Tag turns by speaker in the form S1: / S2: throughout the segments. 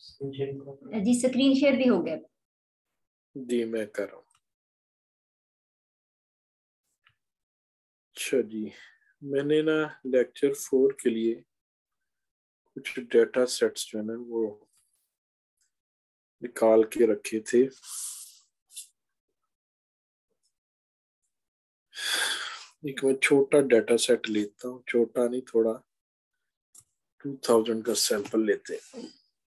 S1: जी screen share भी हो गया
S2: जी, मैं कर रहा हूँ। अच्छा जी, मैंने ना लेक्चर 4 के लिए कुछ डेटा सेट्स जो है ना वो निकाल के रखे थे। एक मैं छोटा डेटा सेट लेता हूँ, छोटा नहीं, थोड़ा 2000 का सैंपल लेते हैं।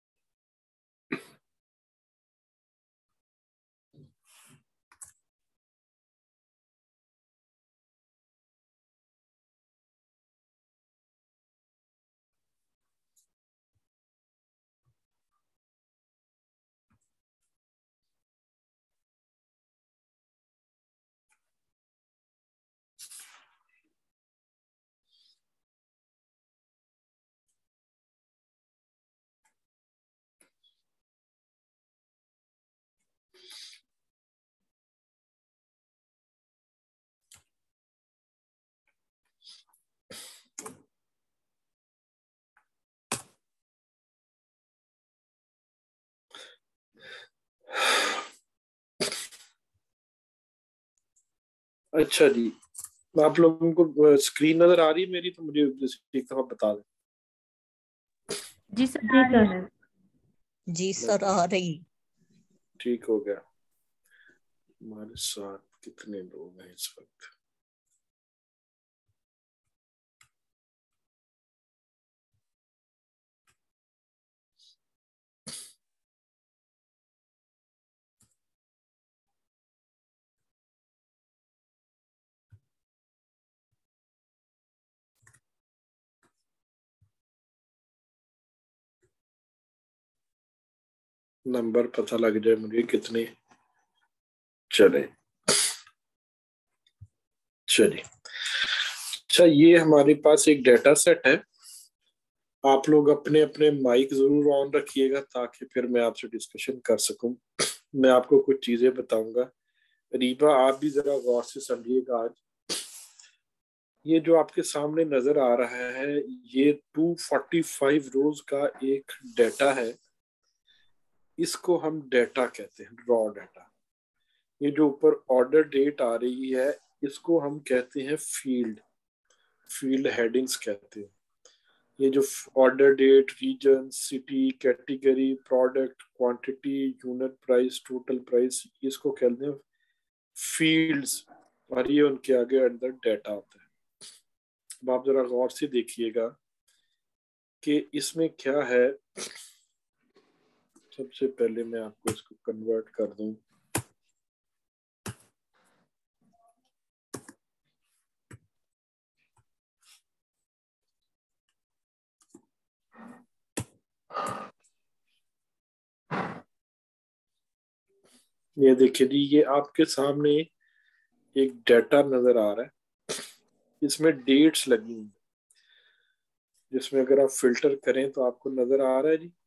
S2: अच्छा जी, आप लोगों को स्क्रीन नजर आ रही है मेरी? तो मुझे एक दफा बता दें।
S3: जी सर
S1: जी
S3: आ रही
S1: सर।
S3: है।
S4: जी सर आ रही।
S2: ठीक हो गया। हमारे साथ कितने लोग हैं इस वक्त? नंबर पता लग जाए मुझे कितने चले। चलिए, अच्छा ये हमारे पास एक डेटा सेट है। आप लोग अपने अपने माइक जरूर ऑन रखिएगा ताकि फिर मैं आपसे डिस्कशन कर सकूं। मैं आपको कुछ चीजें बताऊंगा। रीबा, आप भी जरा गौर से समझिएगा। आज ये जो आपके सामने नजर आ रहा है, ये 245 रोज का एक डेटा है। इसको हम डेटा कहते हैं, रॉ डेटा। ये जो ऊपर ऑर्डर डेट आ रही है, इसको हम कहते हैं फील्ड फील्ड हेडिंग्स कहते हैं। ये जो order date, region, city, category, product, quantity, unit price, total price, इसको कहते हैं फील्ड्स। और ये उनके आगे अंदर डेटा होता है। अब आप जरा गौर से देखिएगा कि इसमें क्या है। सबसे पहले मैं आपको इसको कन्वर्ट कर दूं। ये देखिए जी, ये आपके सामने एक डेटा नजर आ रहा है। इसमें डेट्स लगी हुई, जिसमें अगर आप फिल्टर करें तो आपको नजर आ रहा है जी,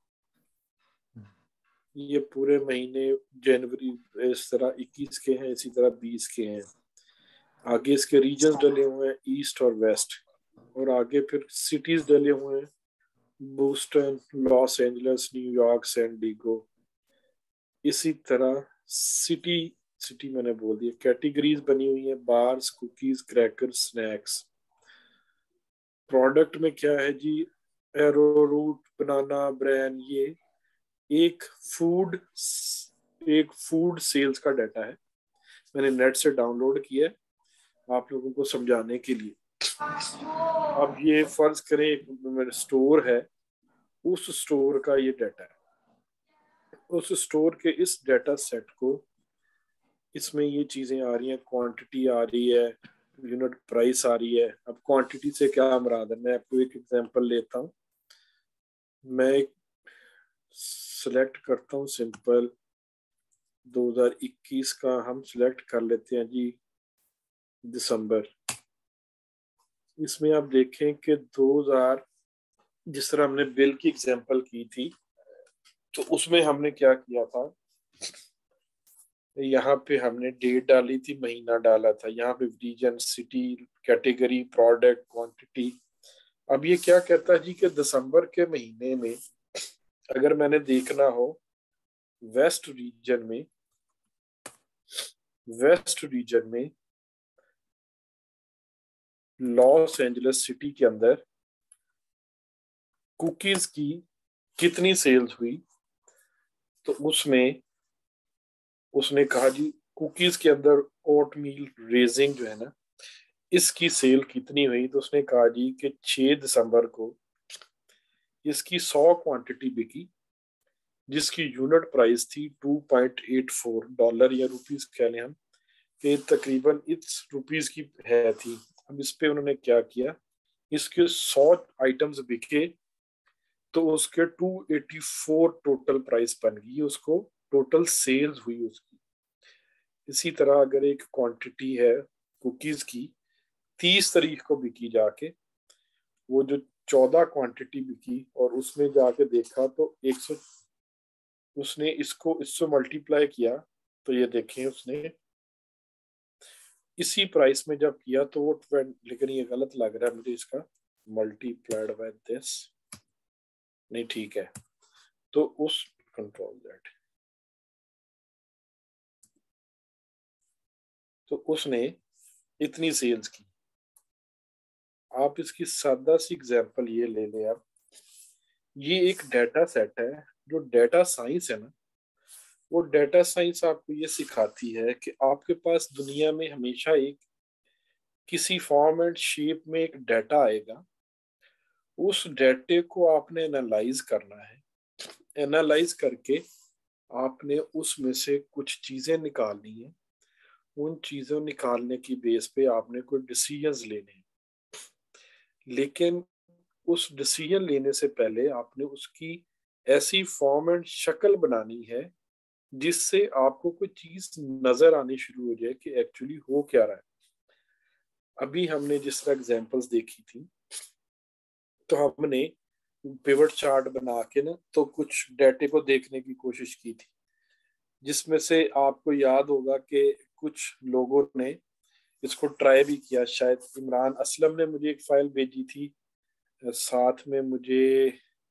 S2: ये पूरे महीने जनवरी इस तरह 21 के हैं, इसी तरह 20 के हैं। आगे इसके रीजन्स डले हुए हैं, ईस्ट और वेस्ट। और आगे फिर सिटीज डले हुए हैं, Boston, Los Angeles, New York, San Diego. इसी तरह सिटी सिटी मैंने बोल दिया। कैटेगरीज बनी हुई है, bars, cookies, crackers, snacks. Product में क्या है जी, एरो रूट, बनाना, ब्रांड। ये एक फूड एक फूड सेल्स का डाटा है। मैंने नेट से डाउनलोड किया है आप लोगों को समझाने के लिए। अब ये फर्ज करें एक मेरा स्टोर है, उस स्टोर का ये डाटा है। उस स्टोर के इस डाटा सेट को, इसमें ये चीजें आ रही हैं, क्वांटिटी आ रही है, यूनिट प्राइस आ रही है। अब क्वांटिटी से क्या मुराद है, मैं आपको एक एग्जांपल लेता हूँ। मैं सिलेक्ट करता हूँ सिंपल 2021 का हम सिलेक्ट कर लेते हैं जी, दिसंबर। इसमें आप देखें कि 2000, जिस तरह हमने बिल की एग्जांपल की थी, तो उसमें हमने क्या किया था, यहाँ पे हमने डेट डाली थी, महीना डाला था, यहाँ पे region, city, category, product, quantity. अब ये क्या कहता है जी कि दिसंबर के महीने में अगर मैंने देखना हो वेस्ट रीजन में लॉस एंजलिस सिटी के अंदर कुकीज की कितनी सेल्स हुई, तो उसमें उसने कहा जी कुकीज के अंदर ओटमील रेजिंग जो है ना, इसकी सेल कितनी हुई, तो उसने कहा जी कि 6 दिसंबर को इसकी 100 क्वांटिटी बिकी, जिसकी यूनिट प्राइस थी $2.84 या रुपीस कह लें हम, कि तकरीबन इस रुपीस की है थी। अब इस पे उन्होंने क्या किया, इसके 100 आइटम्स बिके तो उसके 284 टोटल प्राइस बन गई, उसको टोटल सेल्स हुई उसकी। इसी तरह अगर एक क्वांटिटी है कुकीज की 30 तारीख को बिकी जाके, वो जो 14 क्वांटिटी बिकी और उसमें जाके देखा तो 100, उसने इसको इससे मल्टीप्लाई किया तो ये देखें उसने इसी प्राइस में जब किया तो वो लेकिन ये गलत लग रहा है मुझे, इसका मल्टीप्लाइड बाय दिस नहीं ठीक है, तो उस कंट्रोल दैट, तो उसने इतनी सेल्स की। आप इसकी सादा सी एग्जांपल ये ले लें आप, ये एक डाटा सेट है, जो डाटा साइंस है ना, वो डाटा साइंस आपको ये सिखाती है कि आपके पास दुनिया में हमेशा एक किसी फॉर्म एंड शेप में एक डाटा आएगा, उस डाटे को आपने एनालाइज करना है, एनालाइज करके आपने उसमें से कुछ चीजें निकालनी है, उन चीजों निकालने की बेस पे आपने कोई डिसीजंस लेने हैं, लेकिन उस डिसीजन लेने से पहले आपने उसकी ऐसी फॉर्म एंड शक्ल बनानी है जिससे आपको कोई चीज नजर आनी शुरू हो जाए कि एक्चुअली हो क्या रहा है। अभी हमने जिस तरह एग्जांपल्स देखी थी, तो हमने पिवट चार्ट बना के ना तो कुछ डाटे को देखने की कोशिश की थी, जिसमें से आपको याद होगा कि कुछ लोगों ने इसको ट्राई भी किया। शायद इमरान असलम ने मुझे एक फाइल भेजी थी, साथ में मुझे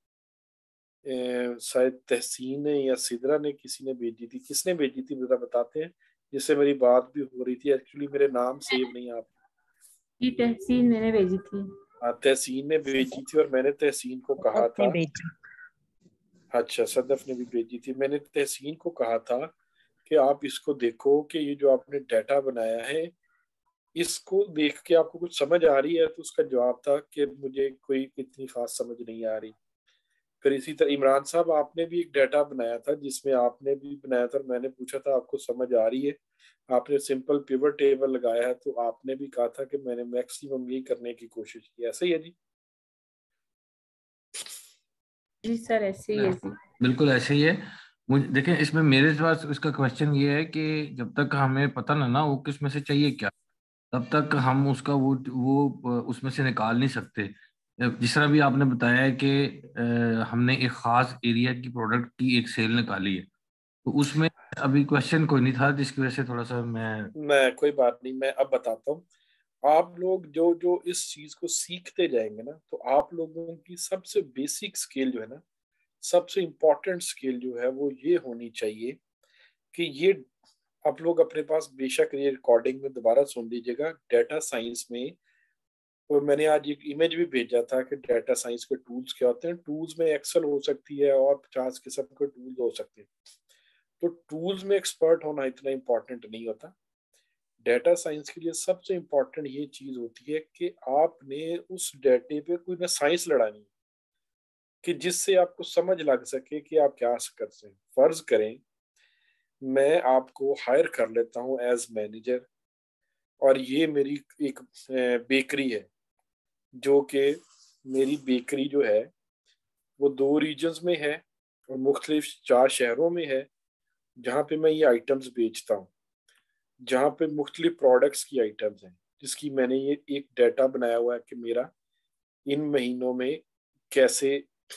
S2: शायद तहसीन ने या सिदरा ने किसी ने भेजी थी, किसने भेजी थी जरा बताते हैं, जिससे मेरी बात भी हो रही थी। एक्चुअली मेरे नाम सेव नहीं आप।
S3: ये तहसीन मैंने भेजी थी।
S2: हाँ तहसीन ने भेजी थी और मैंने तहसीन को कहा
S4: अपने
S2: था,
S4: बेटा।
S2: अच्छा सदफ ने भी भेजी थी, मैंने तहसीन को कहा था कि आप इसको देखो कि ये जो आपने डाटा बनाया है इसको देख के आपको कुछ समझ आ रही है, तो उसका जवाब था कि मुझे कोई इतनी खास समझ नहीं आ रही। फिर इसी तरह इमरान साहब आपने भी एक डाटा बनाया था, जिसमें आपने भी बनाया था और मैंने पूछा था आपको समझ आ रही है, आपने सिंपल पिवट टेबल लगाया है, तो आपने भी कहा था कि मैंने मैक्सिमम यही करने की कोशिश की। ऐसा ही है जी?
S3: जी सर ऐसे ही है जी।
S1: बिल्कुल ऐसे ही है। मुझे देखें, इसमें मेरे पास इसका क्वेश्चन ये है कि जब तक हमें पता ना वो किस में से चाहिए क्या, तब तक हम उसका वो उसमें से निकाल नहीं सकते। जिस तरह भी आपने बताया है कि हमने एक खास एरिया की प्रोडक्ट की एक सेल निकाली है, तो उसमें अभी क्वेश्चन कोई नहीं था, जिसकी वजह से थोड़ा सा
S2: मैं कोई बात नहीं, मैं अब बताता हूँ। आप लोग जो जो इस चीज को सीखते जाएंगे ना, तो आप लोगों की सबसे बेसिक स्किल जो है ना, सबसे इम्पोर्टेंट स्किल जो है वो ये होनी चाहिए कि ये आप लोग अपने पास बेशक ये रिकॉर्डिंग में दोबारा सुन लीजिएगा। डाटा साइंस में, और मैंने आज एक इमेज भी भेजा था कि डाटा साइंस के टूल्स क्या होते हैं। टूल्स में एक्सेल हो सकती है और 50 किस्म के टूल्स हो सकते हैं, तो टूल्स में एक्सपर्ट होना इतना इम्पोर्टेंट नहीं होता। डाटा साइंस के लिए सबसे इम्पोर्टेंट ये चीज होती है कि आपने उस डाटे पे कोई ना साइंस लड़ानी है कि जिससे आपको समझ लग सके कि आप क्या कर सकते हैं। फर्ज करें मैं आपको हायर कर लेता हूँ एज मैनेजर, और ये मेरी एक बेकरी है, जो कि मेरी बेकरी जो है वो 2 रीजन्स में है और मुख्तलिफ 4 शहरों में है, जहाँ पे मैं ये आइटम्स बेचता हूँ, जहाँ पे मुख्तलिफ प्रोडक्ट्स की आइटम्स हैं, जिसकी मैंने ये एक डाटा बनाया हुआ है कि मेरा इन महीनों में कैसे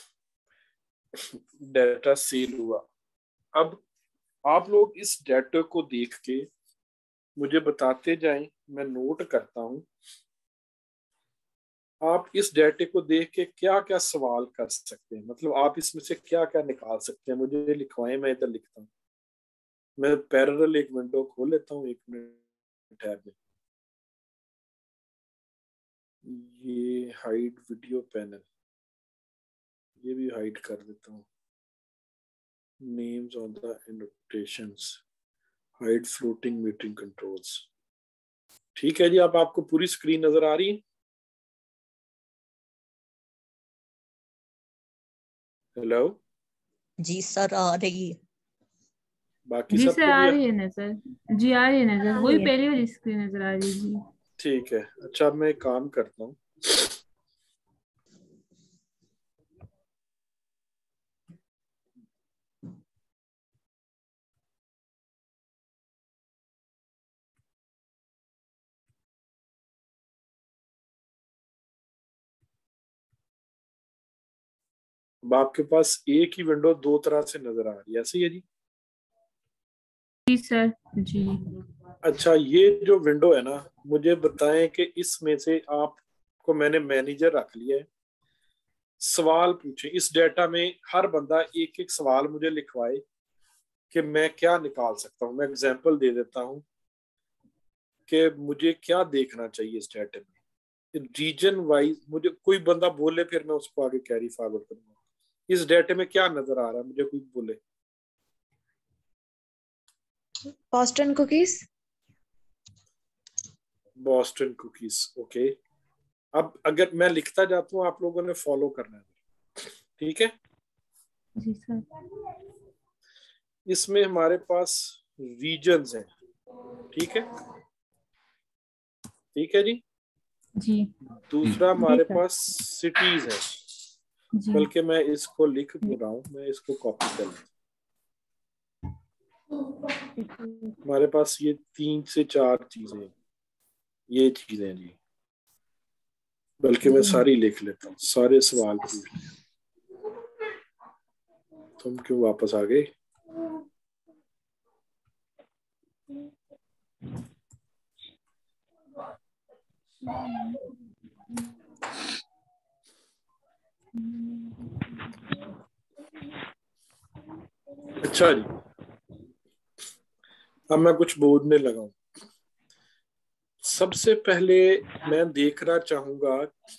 S2: डाटा सेल हुआ। अब आप लोग इस डाटा को देख के मुझे बताते जाएं, मैं नोट करता हूं। आप इस डाटे को देख के क्या क्या सवाल कर सकते हैं, मतलब आप इसमें से क्या क्या निकाल सकते हैं, मुझे लिखवाएं, मैं इधर लिखता हूँ। मैं पैरेलल एक विंडो खोल लेता हूँ, 1 मिनट टैब में। ये हाइड वीडियो पैनल, ये भी हाइड कर देता हूँ। Names on the annotations, hide floating meeting controls. ठीक है जी, अब आपको पूरी स्क्रीन नजर आ रही है? हेलो
S4: जी सर, आ रही है।
S2: बाकी
S3: जी सर
S2: सबको भी
S3: आ रही है नजर। जी आ रही है नजर,
S4: आ
S3: वही
S4: रही है।
S3: पहली वाली स्क्रीन नजर आ रही है जी।
S2: ठीक है। अच्छा, अब मैं एक काम करता हूँ, अब आपके पास एक ही विंडो दो तरह से नजर आ रही है, ऐसे ही है जी?
S3: जी सर जी।
S2: अच्छा, ये जो विंडो है ना, मुझे बताएं कि इसमें से आपको, मैंने मैनेजर रख लिया है, सवाल पूछे इस डेटा में, हर बंदा एक एक सवाल मुझे लिखवाए कि मैं क्या निकाल सकता हूँ। मैं एग्जांपल दे देता हूँ कि मुझे क्या देखना चाहिए इस डेटा में, रीजन वाइज मुझे कोई बंदा बोले, फिर मैं उसको आगे कैरी फॉरवर्ड करूंगा। इस डेटा में क्या नजर आ रहा है, मुझे कोई बोले।
S5: Boston cookies.
S2: Boston cookies, okay. अब अगर मैं लिखता जाता हूँ, आप लोगों ने फॉलो करना है, ठीक है?
S3: जी सर।
S2: इसमें हमारे पास रीजन्स हैं, ठीक है? ठीक है जी।
S3: जी
S2: दूसरा
S3: जी
S2: हमारे
S3: सर।
S2: पास सिटीज है,
S3: जी
S2: बल्कि मैं इसको लिख नहीं रहा हूँ, मैं इसको कॉपी कर लेता हूँ। हमारे पास ये 3 से 4 चीजें हैं, ये चीजें हैं जी, बल्कि मैं सारी लिख लेता हूँ, सारे सवाल पूछ लें। तुम क्यों वापस आ गए? अच्छा जी, अब मैं कुछ बोलने लगा हूँ। सबसे पहले मैं देखना चाहूंगा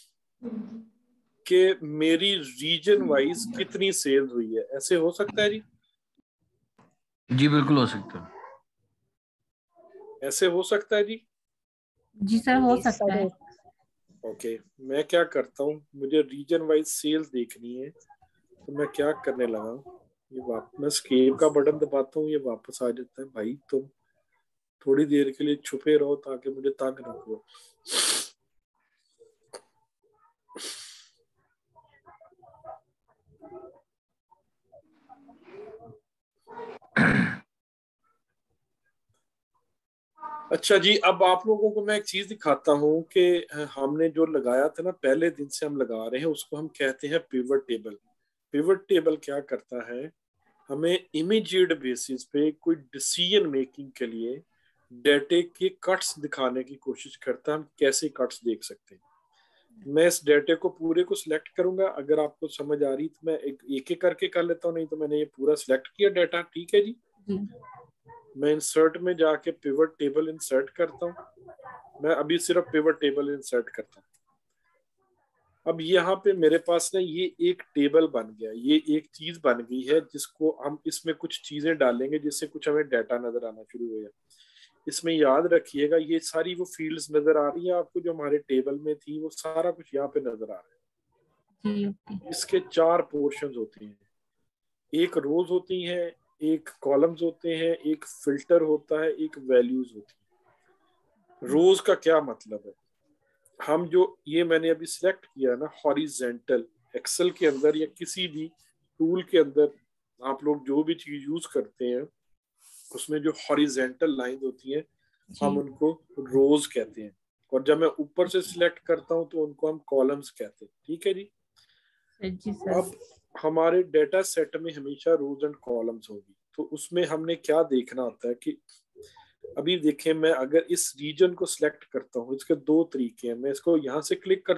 S2: कि मेरी रीजन वाइज कितनी सेल हुई है, ऐसे हो सकता है जी?
S1: जी बिल्कुल हो सकता है।
S2: ऐसे हो सकता है जी?
S3: जी सर हो
S4: जी
S3: सकता
S4: सर,
S3: है।
S2: ओके, मैं क्या करता हूँ, मुझे रीजन वाइज सेल्स देखनी है, तो मैं क्या करने लगा हूँ, ये वापस मैं स्केप का बटन दबाता हूँ, ये वापस आ जाता है। भाई तुम थोड़ी देर के लिए छुपे रहो ताकि मुझे तंग ना करो। अच्छा जी, अब आप लोगों को मैं एक चीज दिखाता हूँ कि हमने जो लगाया था ना, पहले दिन से हम लगा रहे हैं, उसको हम कहते हैं पिवट टेबल। पिवट टेबल क्या करता है, हमें इमीडिएट बेसिस पे कोई डिसीजन मेकिंग के लिए डेटे के कट्स दिखाने की कोशिश करता है, हम कैसे कट्स देख सकते हैं। मैं इस डेटे को पूरे को सिलेक्ट करूंगा, अगर आपको समझ आ रही तो मैं एक एक करके कर लेता हूँ, नहीं तो मैंने ये पूरा सिलेक्ट किया डेटा, ठीक है जी?
S3: जी
S2: मैं इंसर्ट में जाके पिवट टेबल इंसर्ट करता हूँ, मैं अभी सिर्फ पिवट टेबल इंसर्ट करता हूँ। अब यहाँ पे मेरे पास ना ये एक टेबल बन गया, ये एक चीज बन गई है जिसको हम इसमें कुछ चीजें डालेंगे जिससे कुछ हमें डाटा नजर आना शुरू हो गया। इसमें याद रखिएगा, ये सारी वो फील्ड्स नजर आ रही है आपको जो हमारे टेबल में थी, वो सारा कुछ यहाँ पे नजर आ रहा है।
S3: जी ओके।
S2: इसके 4 पोर्शंस होते हैं, एक रोज होती है, एक कॉलम्स होते हैं, एक फिल्टर होता है, एक वैल्यूज होती है। रोज का क्या मतलब है, हम जो ये मैंने अभी सिलेक्ट किया ना हॉरिजेंटल, एक्सेल के अंदर या किसी भी टूल के अंदर आप लोग जो भी चीज यूज करते हैं, उसमें जो हॉरिजेंटल लाइन होती हैं, हम
S3: जी
S2: उनको रोज कहते हैं, और जब मैं ऊपर से सिलेक्ट करता हूं तो उनको हम कॉलम्स कहते हैं, ठीक है जी?
S3: जी सर।
S2: अब हमारे डेटा सेट में हमेशा रोज एंड कॉलम्स होगी, तो उसमें हमने क्या देखना होता है कि अभी देखें, मैं अगर इस रीजन को सिलेक्ट करता हूँ, इसके 2 तरीके हैं, मैं इसको यहाँ से क्लिक करता हूँ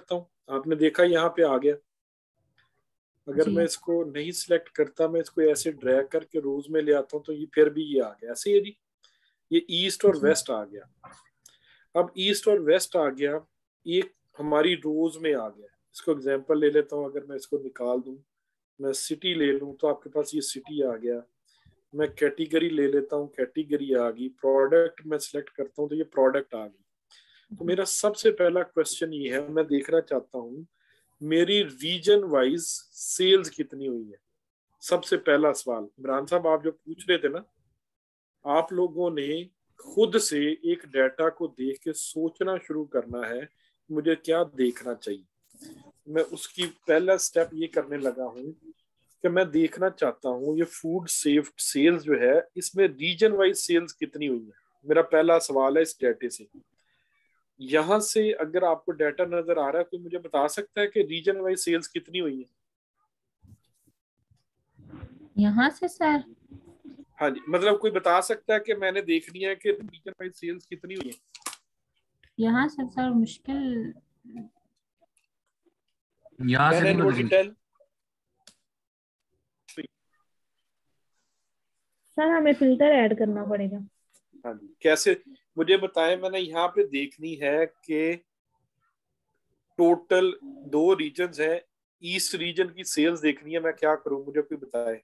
S2: आपने देखा यहाँ पे आ गया। अगर
S3: जी।
S2: मैं इसको नहीं सिलेक्ट करता, मैं इसको ऐसे ड्रैग करके रोज में ले आता हूँ तो ये फिर भी ये आ गया ऐसे ही है जी। ये ईस्ट और
S3: जी।
S2: वेस्ट आ गया। अब ईस्ट और वेस्ट आ गया, ये हमारी रोज में आ गया। इसको एग्जांपल ले लेता हूँ, अगर मैं इसको निकाल दूं, मैं सिटी ले लूं तो आपके पास ये सिटी आ गया। मैं कैटेगरी ले लेता हूँ, कैटेगरी आ गई। प्रोडक्ट मैं सिलेक्ट करता हूँ तो ये प्रोडक्ट आ गई। तो मेरा सबसे पहला क्वेश्चन ये है, मैं देखना चाहता हूँ मेरी रीजन वाइज सेल्स कितनी हुई है। सबसे पहला सवाल इमरान साहब आप जो पूछ रहे थे ना, आप लोगों ने खुद से एक डाटा को देख के सोचना शुरू करना है मुझे क्या देखना चाहिए। मैं उसकी पहला स्टेप ये करने लगा हूँ कि मैं देखना चाहता हूँ ये फूड सेफ सेल्स जो है इसमें रीजन वाइज सेल्स कितनी हुई है। मेरा पहला सवाल है इस डाटे से। यहां से अगर आपको डाटा नजर आ रहा है कोई मुझे बता सकता है कि रीजन वाइज सेल्स कितनी हुई है।
S3: यहाँ से सर?
S2: हाँ जी, मतलब कोई बता सकता है कि मैंने देखनी है कि रीजन वाइज सेल्स कितनी हुई है।
S3: यहाँ से सर मुश्किल।
S1: यहाँ से
S2: कैन
S1: नहीं
S2: एनीबॉडी
S1: बदली।
S2: टेल?
S5: सर हमें फिल्टर ऐड करना पड़ेगा।
S2: हाँ जी, कैसे मुझे बताएं। मैंने यहाँ पे देखनी है कि टोटल 2 रीजन्स हैं, ईस्ट रीजन की सेल्स देखनी है। मैं क्या करूं मुझे कोई बताए।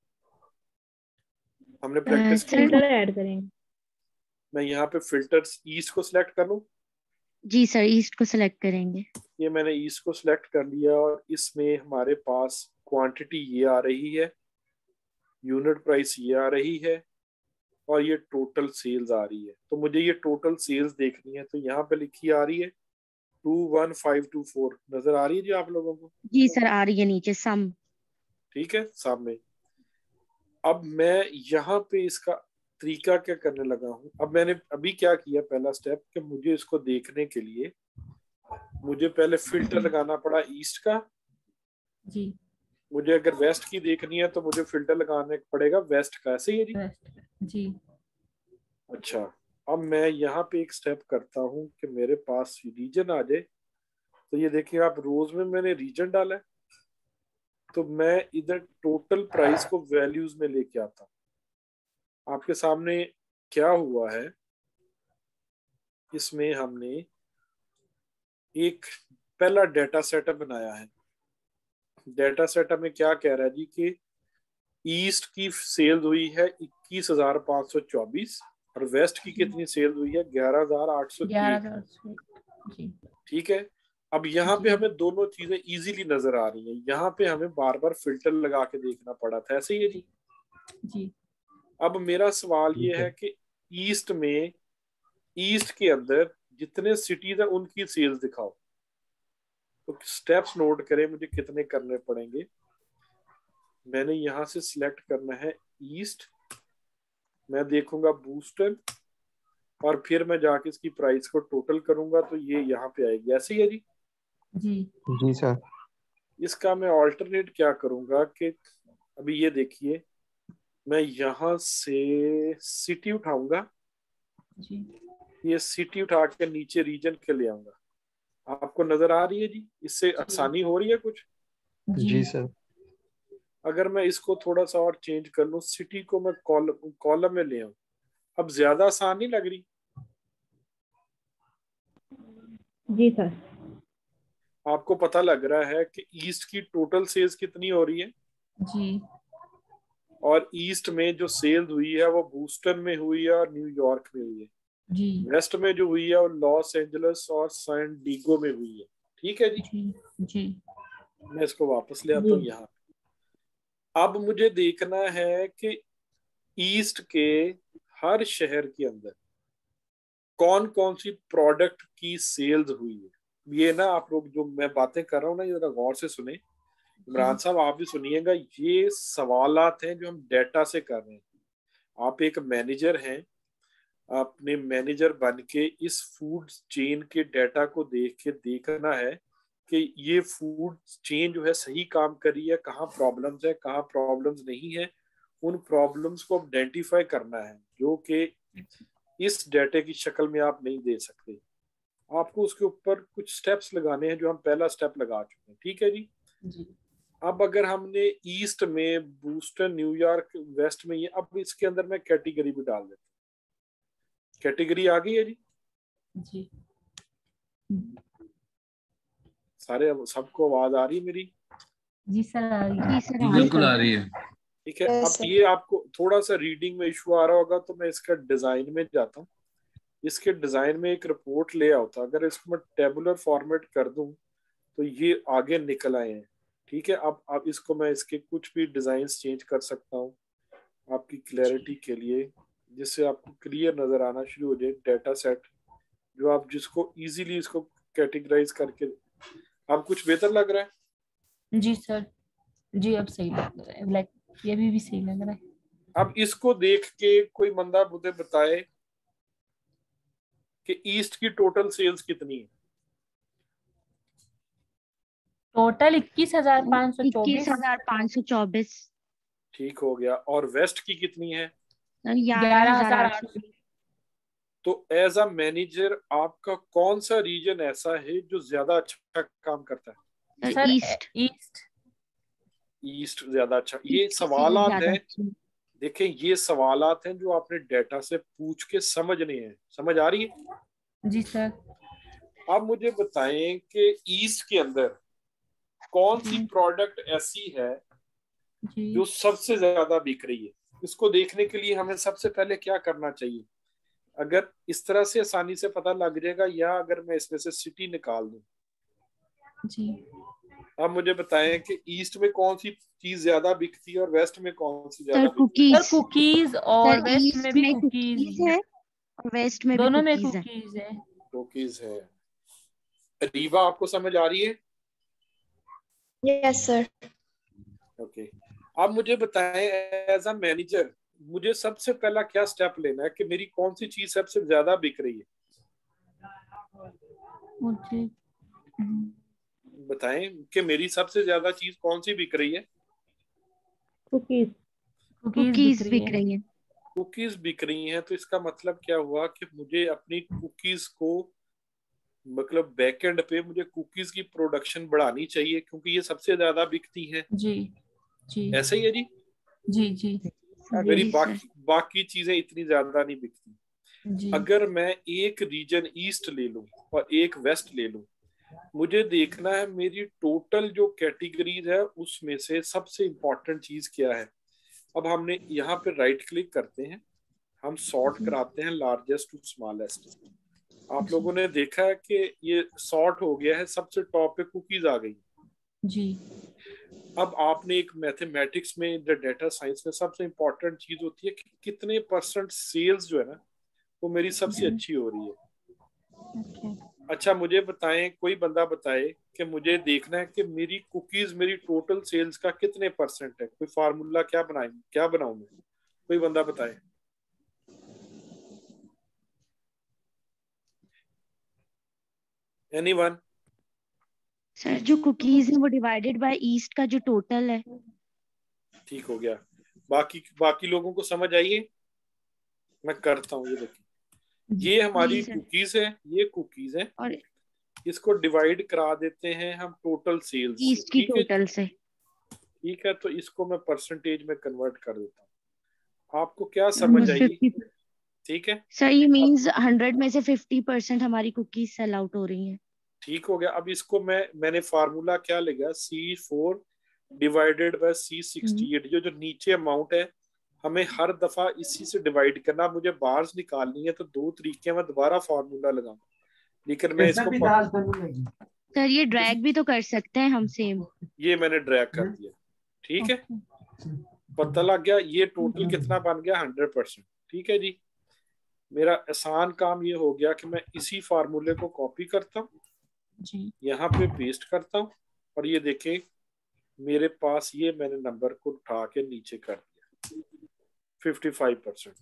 S2: हमने प्रैक्टिस की।
S5: फिल्टर ऐड करेंगे।
S2: मैं यहाँ पे फिल्टर्स ईस्ट को सिलेक्ट कर लूं।
S6: जी सर, ईस्ट को सिलेक्ट करेंगे।
S2: ये मैंने ईस्ट को सिलेक्ट कर लिया और इसमें हमारे पास क्वांटिटी ये आ रही है, यूनिट प्राइस ये आ रही है और ये टोटल सेल्स आ रही है। तो मुझे ये टोटल सेल्स देखनी है, तो यहाँ पे लिखी आ रही है 21524। नजर आ रही है जी आप लोगों को?
S6: जी सर, आ रही है नीचे सम।
S2: ठीक है सामने। अब मैं यहाँ पे इसका तरीका क्या करने लगा हूँ। अब मैंने अभी क्या किया, पहला स्टेप कि मुझे इसको देखने के लिए मुझे पहले फिल्टर लगाना पड़ा ईस्ट का।
S3: जी।
S2: मुझे अगर वेस्ट की देखनी है तो मुझे फिल्टर लगाना पड़ेगा वेस्ट का। ऐसे ही है जी?
S3: वेस्ट। जी।
S2: अच्छा, अब मैं यहाँ पे एक स्टेप करता हूँ कि मेरे पास रीजन आ जाए। तो ये देखिए आप रोज में मैंने रीजन डाला है, तो मैं इधर टोटल प्राइस को वैल्यूज में लेके आता हूँ। आपके सामने क्या हुआ है, इसमें हमने एक पहला डेटा सेटअप बनाया है। डेटा सेटअप में क्या कह रहा है जी कि ईस्ट की सेल हुई है 21,524 और वेस्ट की कितनी सेल हुई है 11,801।
S3: 11 जी।
S2: ठीक है। अब यहाँ पे
S3: जी।
S2: हमें दोनों चीजें इजीली नजर आ रही हैं। यहाँ पे हमें बार बार फिल्टर लगा के देखना पड़ा था। ऐसे ही है जी?
S3: जी।
S2: अब मेरा सवाल ये है कि ईस्ट में, ईस्ट के अंदर जितने सिटीज है उनकी सेल्स दिखाओ। तो स्टेप्स नोट करें मुझे कितने करने पड़ेंगे। मैंने यहाँ से सिलेक्ट करना है ईस्ट, मैं देखूंगा बूस्टन और फिर मैं जाके इसकी प्राइस को टोटल करूंगा तो ये यहाँ पे आएगी। ऐसे ही है जी?
S3: जी।
S7: जी सर।
S2: इसका मैं ऑल्टरनेट क्या करूंगा कि अभी ये देखिए मैं यहाँ से सिटी उठाऊंगा,
S3: जी।
S2: ये सिटी उठा के नीचे रीजन के ले आऊंगा। आपको नजर आ रही है जी? इससे आसानी हो रही है कुछ?
S3: जी।
S7: जी सर।
S2: अगर मैं इसको थोड़ा सा और चेंज कर लूं, सिटी को मैं कॉलम में ले आऊं, अब ज्यादा आसान नहीं लग रही?
S5: जी सर।
S2: आपको पता लग रहा है कि ईस्ट की टोटल सेल्स कितनी हो रही है
S3: जी।
S2: और ईस्ट में जो सेल हुई है वो बूस्टन में हुई है और न्यूयॉर्क में हुई है।
S3: जी।
S2: वेस्ट में जो हुई है वो लॉस एंजलिस और सैन डिगो में हुई है। ठीक है जी?
S3: जी। जी।
S2: मैं इसको वापस ले आता
S5: जी।
S2: हूँ यहाँ। अब मुझे देखना है कि ईस्ट के हर शहर के अंदर कौन कौन सी प्रोडक्ट की सेल्स हुई है। ये ना आप लोग जो मैं बातें कर रहा हूँ ना, ये जरा गौर से सुने। इमरान साहब आप भी सुनिएगा, ये सवालात हैं जो हम डेटा से कर रहे हैं। आप एक मैनेजर हैं, आपने मैनेजर बन के इस फूड चेन के डाटा को देख के देखना है कि ये फूड चेन जो है सही काम कर रही है, कहाँ प्रॉब्लम्स है कहाँ प्रॉब्लम्स नहीं है। उन प्रॉब्लम्स को आइडेंटिफाई करना है जो कि इस डाटे की शक्ल में आप नहीं दे सकते। आपको उसके ऊपर कुछ स्टेप्स लगाने हैं जो हम पहला स्टेप लगा चुके हैं, ठीक है जी।
S3: जी
S2: अब अगर हमने ईस्ट में, बूस्टन, न्यूयॉर्क, वेस्ट में, ये अब इसके अंदर मैं कैटेगरी भी डाल देता हूँ। कैटेगरी आ गई है जी
S3: जी
S2: सारे? सबको आवाज आ रही है मेरी?
S3: जी सर आ रही
S6: जी
S3: है।
S6: सर
S1: जी
S6: आ
S1: बिल्कुल
S6: रही
S1: आ रही है।
S2: ठीक है। अब ये आपको थोड़ा सा रीडिंग में इशू आ रहा होगा, तो मैं इसका डिजाइन में जाता हूँ। इसके डिजाइन में एक रिपोर्ट ले आता, अगर इसको मैं टेबुलर फॉर्मेट कर दूं तो ये आगे निकल आए हैं। ठीक है। अब इसको मैं इसके कुछ भी डिजाइन चेंज कर सकता हूँ आपकी क्लैरिटी के लिए, जिससे आपको क्लियर नजर आना शुरू हो जाए डेटा सेट, जो आप जिसको इजीली इसको कैटेगराइज करके। अब कुछ बेहतर लग रहा है?
S3: जी सर। जी अब सही लग रहा है, लाइक ये भी सही लग रहा है।
S2: अब इसको देख के कोई बंदा मुझे बताए कि ईस्ट की टोटल सेल्स कितनी है?
S3: टोटल 21,524।
S6: 21,524।
S2: ठीक हो गया। और वेस्ट की कितनी है?
S6: 11,820।
S2: तो एज अ मैनेजर आपका कौन सा रीजन ऐसा है जो ज्यादा अच्छा काम करता है?
S3: Sir
S6: east.
S3: ईस्ट।
S2: ईस्ट ज्यादा अच्छा। ये
S6: ईस्ट
S2: सवालात
S6: ज्यादा
S2: हैं,
S6: अच्छी।
S2: देखें ये सवालात हैं जो आपने डेटा से पूछ के समझने हैं। समझ आ रही है?
S3: जी सर।
S2: अब मुझे बताएं कि ईस्ट के अंदर कौन सी प्रोडक्ट ऐसी है
S3: जी
S2: जो सबसे ज्यादा बिक रही है? इसको देखने के लिए हमें सबसे पहले क्या करना चाहिए? अगर इस तरह से आसानी से पता लग जाएगा, या अगर मैं इसमें से सिटी निकाल दूं।
S3: जी
S2: अब मुझे बताएं कि ईस्ट में कौन सी चीज ज्यादा बिकती है और वेस्ट में कौन सी ज्यादा
S6: सर
S2: बिकती है?
S3: Sir
S6: cookies.
S3: कुकीज और
S6: सर
S3: वेस्ट में
S6: ईस्ट
S3: भी
S6: में
S3: कुकीज
S6: कुकीज है और वेस्ट में भी
S3: दोनों में
S6: कुकीज है।
S3: कुकीज है।
S2: कुकीज है। रीवा आपको समझ आ रही है?
S5: Yes sir.
S2: ओके। अब मुझे बताएं एज अ मैनेजर मुझे सबसे पहला क्या स्टेप लेना है कि मेरी कौन सी चीज सबसे ज्यादा बिक रही है?
S3: मुझे
S2: बताएं कि मेरी सबसे ज्यादा चीज कौन सी बिक रही है?
S5: कुकीज।
S3: कुकीज बिक
S6: कुकीज
S3: रही
S6: बिक
S3: है।
S6: रही है।
S2: कुकीज बिक रही हैं, तो इसका मतलब क्या हुआ कि मुझे अपनी कुकीज को, मतलब बैकएंड पे मुझे कुकीज की प्रोडक्शन बढ़ानी चाहिए, क्योंकि ये सबसे ज्यादा बिकती हैं।
S3: जी जी
S2: ऐसे ही है जी।
S3: जी जी
S2: मेरी
S6: जी सर।
S2: बाकी चीजें इतनी ज्यादा नहीं बिकती।
S3: जी
S2: अगर मैं एक रीजन ईस्ट ले लूं और एक वेस्ट ले लूं, मुझे देखना है मेरी टोटल जो कैटेगरीज है उसमें से सबसे इंपॉर्टेंट चीज क्या है। अब हमने यहाँ पे राइट क्लिक करते हैं, हम सॉर्ट कराते हैं लार्जेस्ट टू स्मॉलेस्ट। आप लोगों ने देखा है कि ये सॉर्ट हो गया है, सबसे टॉप पे कुकीज आ गई।
S3: जी
S2: अब आपने एक मैथमेटिक्स में, डेटा साइंस में सबसे इंपॉर्टेंट चीज होती है कि कितने परसेंट सेल्स जो है ना वो मेरी सबसे अच्छी हो रही है।
S3: ओके।
S2: अच्छा मुझे बताएं, कोई बंदा बताए कि मुझे देखना है कि मेरी कुकीज मेरी टोटल सेल्स का कितने परसेंट है। कोई फार्मूला क्या बनाएंगे, क्या बनाऊं मैं? कोई बंदा बताए। एनीवन?
S6: सर जो कुकीज है वो डिवाइडेड बाय ईस्ट का जो टोटल है।
S2: ठीक हो गया। बाकी बाकी लोगों को समझ आइए, मैं करता हूँ। ये देखिए, ये हमारी
S6: जी सर।
S2: कुकीज है, ये कुकीज है।
S6: और
S2: इसको डिवाइड करा देते हैं हम टोटल सेल्स से।
S6: ईस्ट की
S2: ठीक है,
S6: टोटल से।
S2: ठीक है। तो इसको मैं परसेंटेज में कन्वर्ट कर देता हूँ। आपको क्या समझ आई?
S6: 50।
S2: ठीक है।
S6: सर ये
S2: अब
S6: मीन्स 100 में से 50% हमारी कुकीज सेल आउट हो रही हैं।
S2: ठीक हो गया। अब इसको मैंने फार्मूला क्या लिखा, C4 डिवाइडेड बाय C68। जो नीचे अमाउंट है हमें हर दफा इसी से डिवाइड करना। मुझे बार्स निकालनी है तो दो तरीके में दोबारा फार्मूला लगाऊं, लेकिन मैं इसको
S6: सर ये ड्रैग भी तो कर सकते हैं हम सेम।
S2: ये मैंने ड्रैग कर दिया। ठीक है, पता लग गया। ये टोटल कितना बन गया? 100%। ठीक है जी। मेरा आसान काम ये हो गया कि मैं इसी फार्मूले को कॉपी करता हूँ,
S3: जी
S2: यहाँ पे पेस्ट करता हूँ, और ये देखें मेरे पास ये मैंने नंबर को उठा के नीचे कर दिया 55%।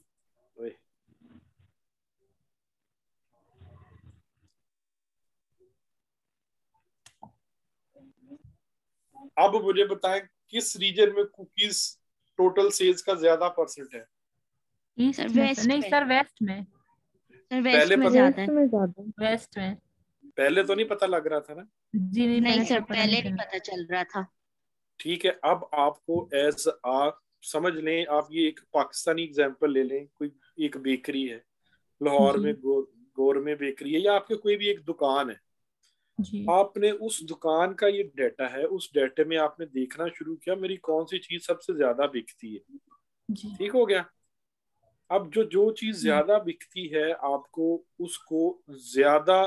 S2: अब मुझे बताएं किस रीजन में कुकीज टोटल सेल्स का ज्यादा परसेंट है?
S3: ईस्ट
S6: सर
S3: में
S6: वेस्ट
S3: नहीं
S6: में।
S3: सर वेस्ट में।
S6: सर
S2: पहले
S6: वेस्ट में
S2: पता
S6: ज्यादा
S5: वेस्ट
S6: है।
S5: में ज्यादा।
S3: वेस्ट में।
S2: पहले तो नहीं पता लग रहा था ना।
S3: जी नहीं,
S6: नहीं
S3: पहले
S6: सर,
S3: तो पता
S6: पहले
S3: नहीं
S6: नहीं
S3: था।
S6: पता चल रहा था।
S2: ठीक है, अब आपको एज आप समझ लें, आप ये एक पाकिस्तानी एग्जांपल ले लें। कोई एक बेकरी है लाहौर में,
S3: जी
S2: गौर में बेकरी है, या आपके कोई भी एक दुकान है।
S3: जी
S2: आपने उस दुकान का ये डाटा है, उस डाटे में आपने देखना शुरू किया मेरी कौन सी चीज सबसे ज्यादा बिकती है।
S3: जी
S2: ठीक हो गया। अब जो जो चीज
S3: जी
S2: ज्यादा बिकती है आपको उसको ज्यादा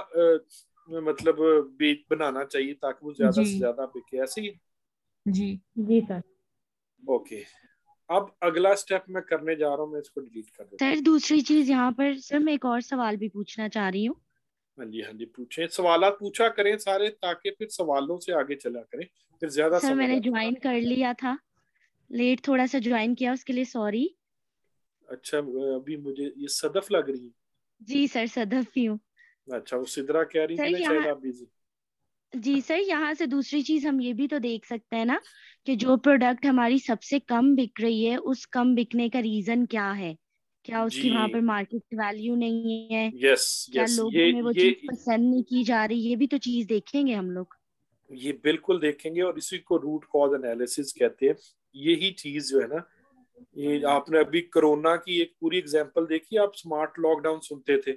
S2: मतलब बनाना चाहिए ताकि वो ज्यादा
S3: जी
S2: से ज्यादा बिके, ऐसे ही।
S3: जी
S5: जी सर।
S2: ओके, अब अगला स्टेप मैं करने जा रहा हूँ, मैं इसको डिलीट कर देता
S6: सर दूसरी चीज यहाँ पर, सर मैं एक और सवाल भी पूछना चाह रही हूँ।
S2: हूँ। हाँ जी, हाँ जी, पूछें, सवालात पूछा करें सारे, ताकि फिर सवालों से आगे चला करें, फिर ज्यादा
S6: सर
S2: समझ
S6: मैंने
S2: आता है।
S6: ज्वाइन कर लिया था, लेट थोड़ा सा ज्वाइन किया, उसके लिए सॉरी।
S2: अच्छा, अभी मुझे ये सदफ लग रही
S6: जी सर, सदफ ही हूँ।
S2: है। अच्छा, वो सिद्रा कह रही थी
S6: सर
S2: ना शायद
S6: यहाँ,
S2: आप बिजी।
S6: जी सर यहाँ से दूसरी चीज हम ये भी तो देख सकते हैं ना कि जो प्रोडक्ट हमारी सबसे कम बिक रही है, उस कम बिकने का रीजन क्या है? क्या
S2: जी,
S6: उसकी वहां पर मार्केट वैल्यू नहीं है?
S2: यस
S6: क्या
S2: यस, ये
S6: लोगों में वो
S2: ये
S6: चीज पसंद नहीं की जा रही? ये भी तो चीज देखेंगे हम लोग।
S2: ये बिल्कुल देखेंगे, और इसी को रूट कॉज एनालिसिस कहते हैं। यही चीज जो है ना, ये आपने अभी कोरोना की एक पूरी एग्जांपल देखी, आप स्मार्ट लॉकडाउन सुनते थे।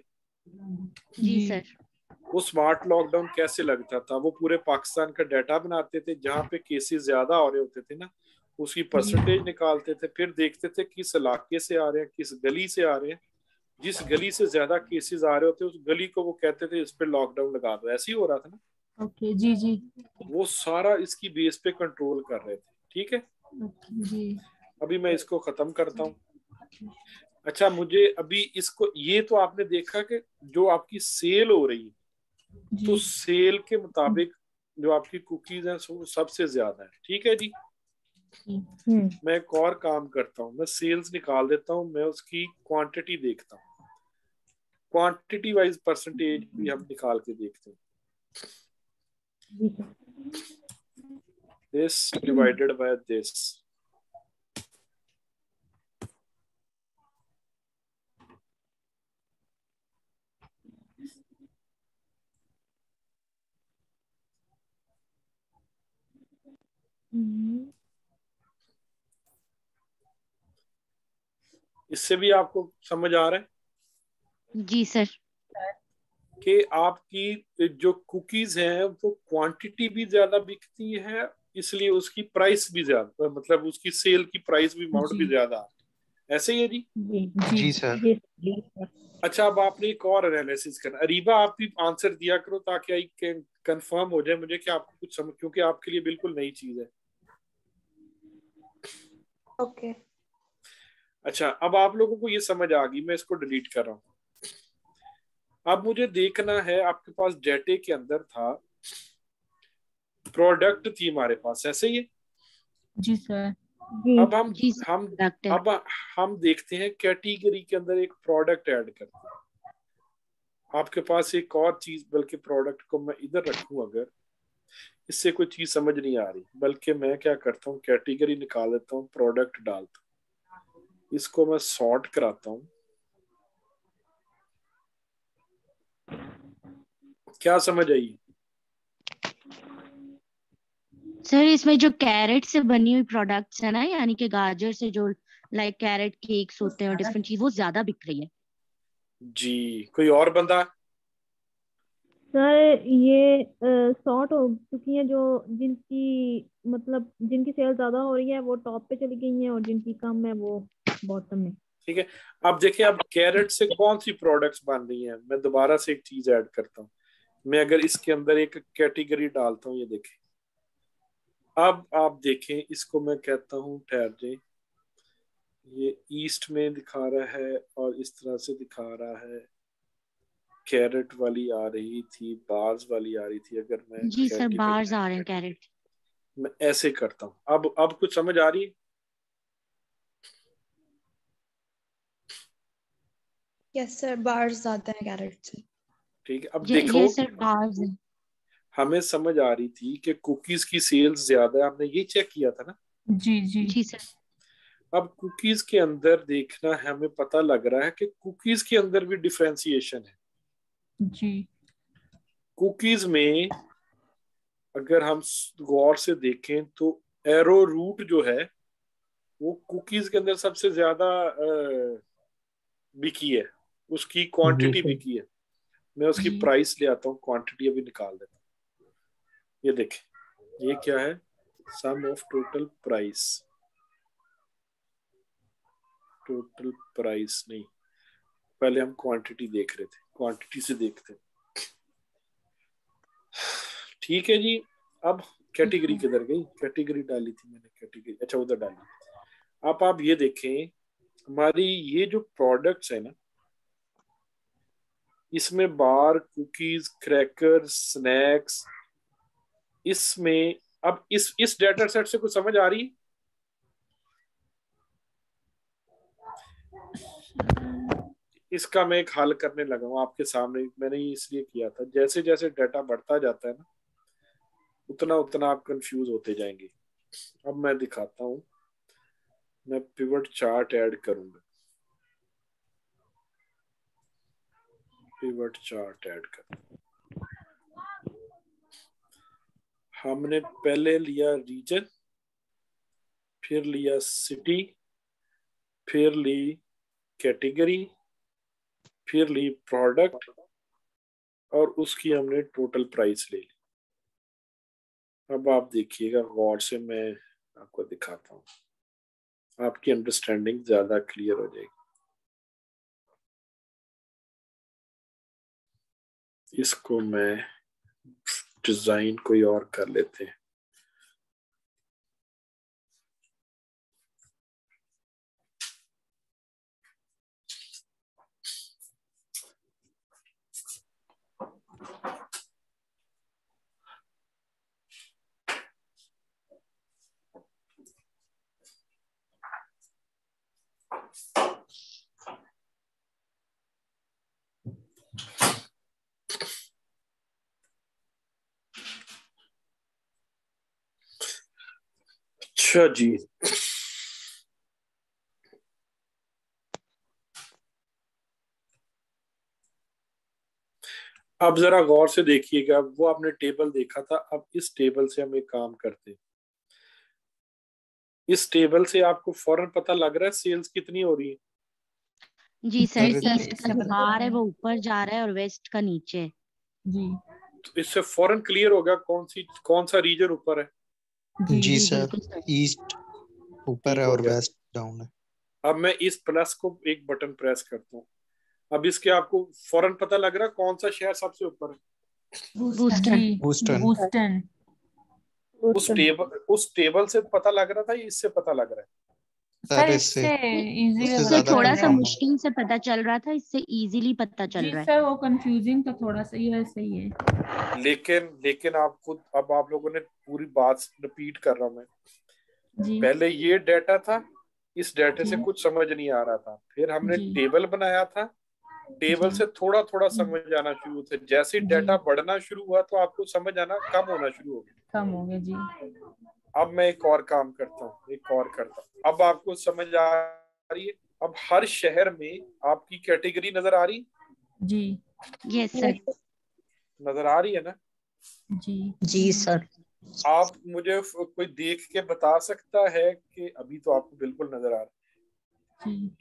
S6: जी
S3: जी
S6: सर।
S2: वो स्मार्ट लॉकडाउन कैसे लगता था, वो पूरे पाकिस्तान का डाटा बनाते थे, जहाँ पे केसेस ज्यादा हो रहे होते थे ना उसकी
S3: जी
S2: परसेंटेज निकालते थे, फिर देखते थे किस इलाके से आ रहे हैं, किस गली से आ रहे हैं। जिस गली से ज्यादा केसेस आ रहे होते उस गली को वो कहते थे इस पे लॉकडाउन लगा दो, ऐसे ही हो रहा था ना।
S3: ओके। जी जी
S2: वो सारा इसकी बेस पे कंट्रोल कर रहे थे। ठीक है,
S3: ओके। जी
S2: अभी मैं इसको खत्म करता हूँ। अच्छा, मुझे अभी इसको, ये तो आपने देखा कि जो आपकी सेल हो रही है, तो
S3: जी
S2: सेल के मुताबिक जो आपकी कुकीज हैं वो सबसे ज्यादा है। ठीक है जी,
S3: जी
S2: मैं एक और काम करता हूँ, मैं सेल्स निकाल देता हूँ, मैं उसकी क्वांटिटी देखता हूँ, क्वांटिटी वाइज परसेंटेज भी हम निकाल के देखते हैं।
S5: जी sir.
S2: This divided by this,
S5: hmm,
S2: इससे भी आपको समझ आ रहा है
S6: जी सर।
S2: कि आपकी जो कुकीज हैं वो क्वांटिटी भी ज्यादा बिकती है, इसलिए उसकी प्राइस भी ज्यादा, मतलब उसकी सेल की प्राइस भी, अमाउंट भी
S3: जी
S2: ज्यादा है। ऐसे ही है जी।
S5: जी
S3: जी
S7: जी सर।
S5: जी जी सर।
S2: अच्छा, अब आपने एक और एनालिसिस करना, अरीबा आप भी आंसर दिया करो ताकि आई कंफर्म हो जाए मुझे कि आपको कुछ समझ, क्योंकि आपके लिए बिल्कुल नई चीज है।
S8: ओके।
S2: अच्छा, अब आप लोगों को ये समझ आ गई, मैं इसको डिलीट कर रहा हूँ। अब मुझे देखना है, आपके पास डेटे के अंदर था, प्रोडक्ट थी हमारे पास, ऐसे ही है।
S3: जी सर।
S5: जी
S2: अब हम
S6: जी सर,
S2: हम
S6: प्रोडक्ट है।
S2: अब हम देखते हैं कैटेगरी के अंदर एक प्रोडक्ट ऐड करते हैं। आपके पास एक और चीज, बल्कि प्रोडक्ट को मैं इधर रखूं, अगर इससे कोई चीज समझ नहीं आ रही, बल्कि मैं क्या करता हूँ, कैटेगरी निकाल देता हूँ, प्रोडक्ट डालता हूँ, इसको मैं सॉर्ट कराता हूँ। क्या समझ आई?
S6: सर इसमें जो कैरेट से बनी हुई प्रोडक्ट्स है ना, यानी कि गाजर से जो लाइक कैरेट केक्स होते हैं और डिफरेंट चीज, वो ज्यादा बिक रही है।
S2: जी, कोई और बंदा?
S5: सर ये शॉर्ट हो चुकी हैं, जो जिनकी मतलब जिनकी सेल ज्यादा हो रही है वो टॉप पे चली गई हैं, और जिनकी कम है वो बॉटम में।
S2: ठीक है, अब देखिए, अब कैरेट से कौन सी प्रोडक्ट्स बन रही हैं, मैं दोबारा से एक चीज ऐड करता हूँ। मैं अगर इसके अंदर एक कैटेगरी डालता हूँ, ये देखें, अब आप देखें, इसको मैं कहता हूँ, ठहर जाए, ये ईस्ट में दिखा रहा है और इस तरह से दिखा रहा है, कैरेट वाली आ रही थी, बार्स वाली आ रही थी। अगर मैं
S6: जी सर,
S2: कैटेगरी,
S6: बार्स आ रहे हैं कैरेट।
S2: मैं ऐसे करता हूँ, अब कुछ समझ आ रही है?
S8: यस सर, बार्स ज्यादा है कैरेट से।
S2: ठीक है, अब
S6: ये
S2: देखो,
S6: सर बार्स है।
S2: हमें समझ आ रही थी कि कुकीज की सेल्स ज्यादा है, हमने ये चेक किया था ना।
S3: जी जी
S6: जी सर।
S2: अब कुकीज के अंदर देखना है, हमें पता लग रहा है कि कुकीज के अंदर भी डिफरेंशिएशन है।
S3: जी
S2: कुकीज में अगर हम गौर से देखें तो एरो रूट जो है वो कुकीज के अंदर सबसे ज्यादा बिकी है, उसकी
S7: जी
S2: क्वांटिटी
S7: सर।
S2: बिकी है। मैं उसकी
S3: जी
S2: प्राइस ले आता हूँ, क्वांटिटी अभी निकाल देता हूँ। ये देखें, ये क्या है, sum of total price, total price नहीं, पहले हम क्वांटिटी देख रहे थे, क्वांटिटी से देखते हैं। ठीक है जी। अब कैटेगरी किधर गई, कैटेगरी डाली थी मैंने, कैटेगरी अच्छा उधर डाली। अब आप ये देखें, हमारी ये जो प्रोडक्ट्स है ना, इसमें बार, कुकीज, क्रैकर्स, स्नैक्स, इसमें अब इस डेटा सेट से कुछ समझ आ रही है? इसका मैं एक हल करने लगा हूं आपके सामने, मैंने ये इसलिए किया था, जैसे जैसे डाटा बढ़ता जाता है ना उतना उतना आप कंफ्यूज होते जाएंगे। अब मैं दिखाता हूं, मैं पिवट चार्ट ऐड करूंगा, पिवट चार्ट ऐड कर। हमने पहले लिया रीजन, फिर लिया सिटी, फिर ली कैटेगरी, फिर ली प्रोडक्ट, और उसकी हमने टोटल प्राइस ले ली। अब आप देखिएगा गौर से, मैं आपको दिखाता हूँ, आपकी अंडरस्टैंडिंग ज्यादा क्लियर हो जाएगी। इसको मैं डिजाइन कोई और कर लेते हैं। अच्छा जी, अब जरा गौर से देखिएगा, वो आपने टेबल देखा था, अब इस टेबल से हम एक काम करते हैं। इस टेबल से आपको फौरन पता लग रहा है सेल्स कितनी हो रही है?
S6: जी सर,
S7: सर
S6: ईस्ट का जो बार है वो ऊपर जा रहा है और वेस्ट का नीचे है।
S3: जी
S2: तो इससे फौरन क्लियर होगा कौन सा रीजन ऊपर है।
S3: जी
S7: जी
S6: जी
S7: सर,
S6: बिल्कुल सर।
S7: ईस्ट ऊपर
S2: ठीक
S7: है
S2: हो
S7: और
S2: गया।
S7: वेस्ट डाउन है।
S2: अब मैं इस प्लस को एक बटन प्रेस करता हूँ, अब इसके आपको फौरन पता लग रहा है कौन सा शहर सबसे ऊपर है।
S6: बूस्टन।
S3: जी
S7: बूस्टन।
S3: बूस्टन
S2: उस टेबल से पता लग रहा था, इससे पता लग रहा है?
S7: सर
S3: सर
S7: इससे
S3: इससे इजी
S7: इससे
S6: इससे
S7: ज्यादा
S6: थोड़ा सा
S7: कंफर्म है।
S6: मुश्किल से पता चल रहा था, इससे इजीली पता चल
S3: जी
S6: रहा है।
S3: सर, वो कंफ्यूजिंग था थोड़ा सा, ये सही है।
S2: लेकिन आप खुद, अब आप लोगों ने पूरी बात रिपीट कर रहा हूं मैं,
S3: जी
S2: पहले ये डाटा था, इस डाटे से
S3: जी
S2: कुछ समझ नहीं आ रहा था, फिर हमने
S3: जी
S2: टेबल बनाया था, टेबल
S3: जी
S2: से थोड़ा थोड़ा समझ आना शुरू हुआ, जैसे
S3: जी
S2: डाटा बढ़ना शुरू हुआ तो आपको समझ आना कम होना शुरू हो गया।
S3: कम हो गया जी।
S2: अब मैं एक और काम करता हूँ, एक और करता हूँ, अब आपको समझ आ रही है? अब हर शहर में आपकी कैटेगरी नजर आ रही,
S3: जी
S6: यस सर।
S2: नजर आ रही है ना?
S3: जी
S4: जी सर।
S2: आप मुझे कोई देख के बता सकता है कि अभी तो आपको बिल्कुल नजर आ रहा है,
S3: जी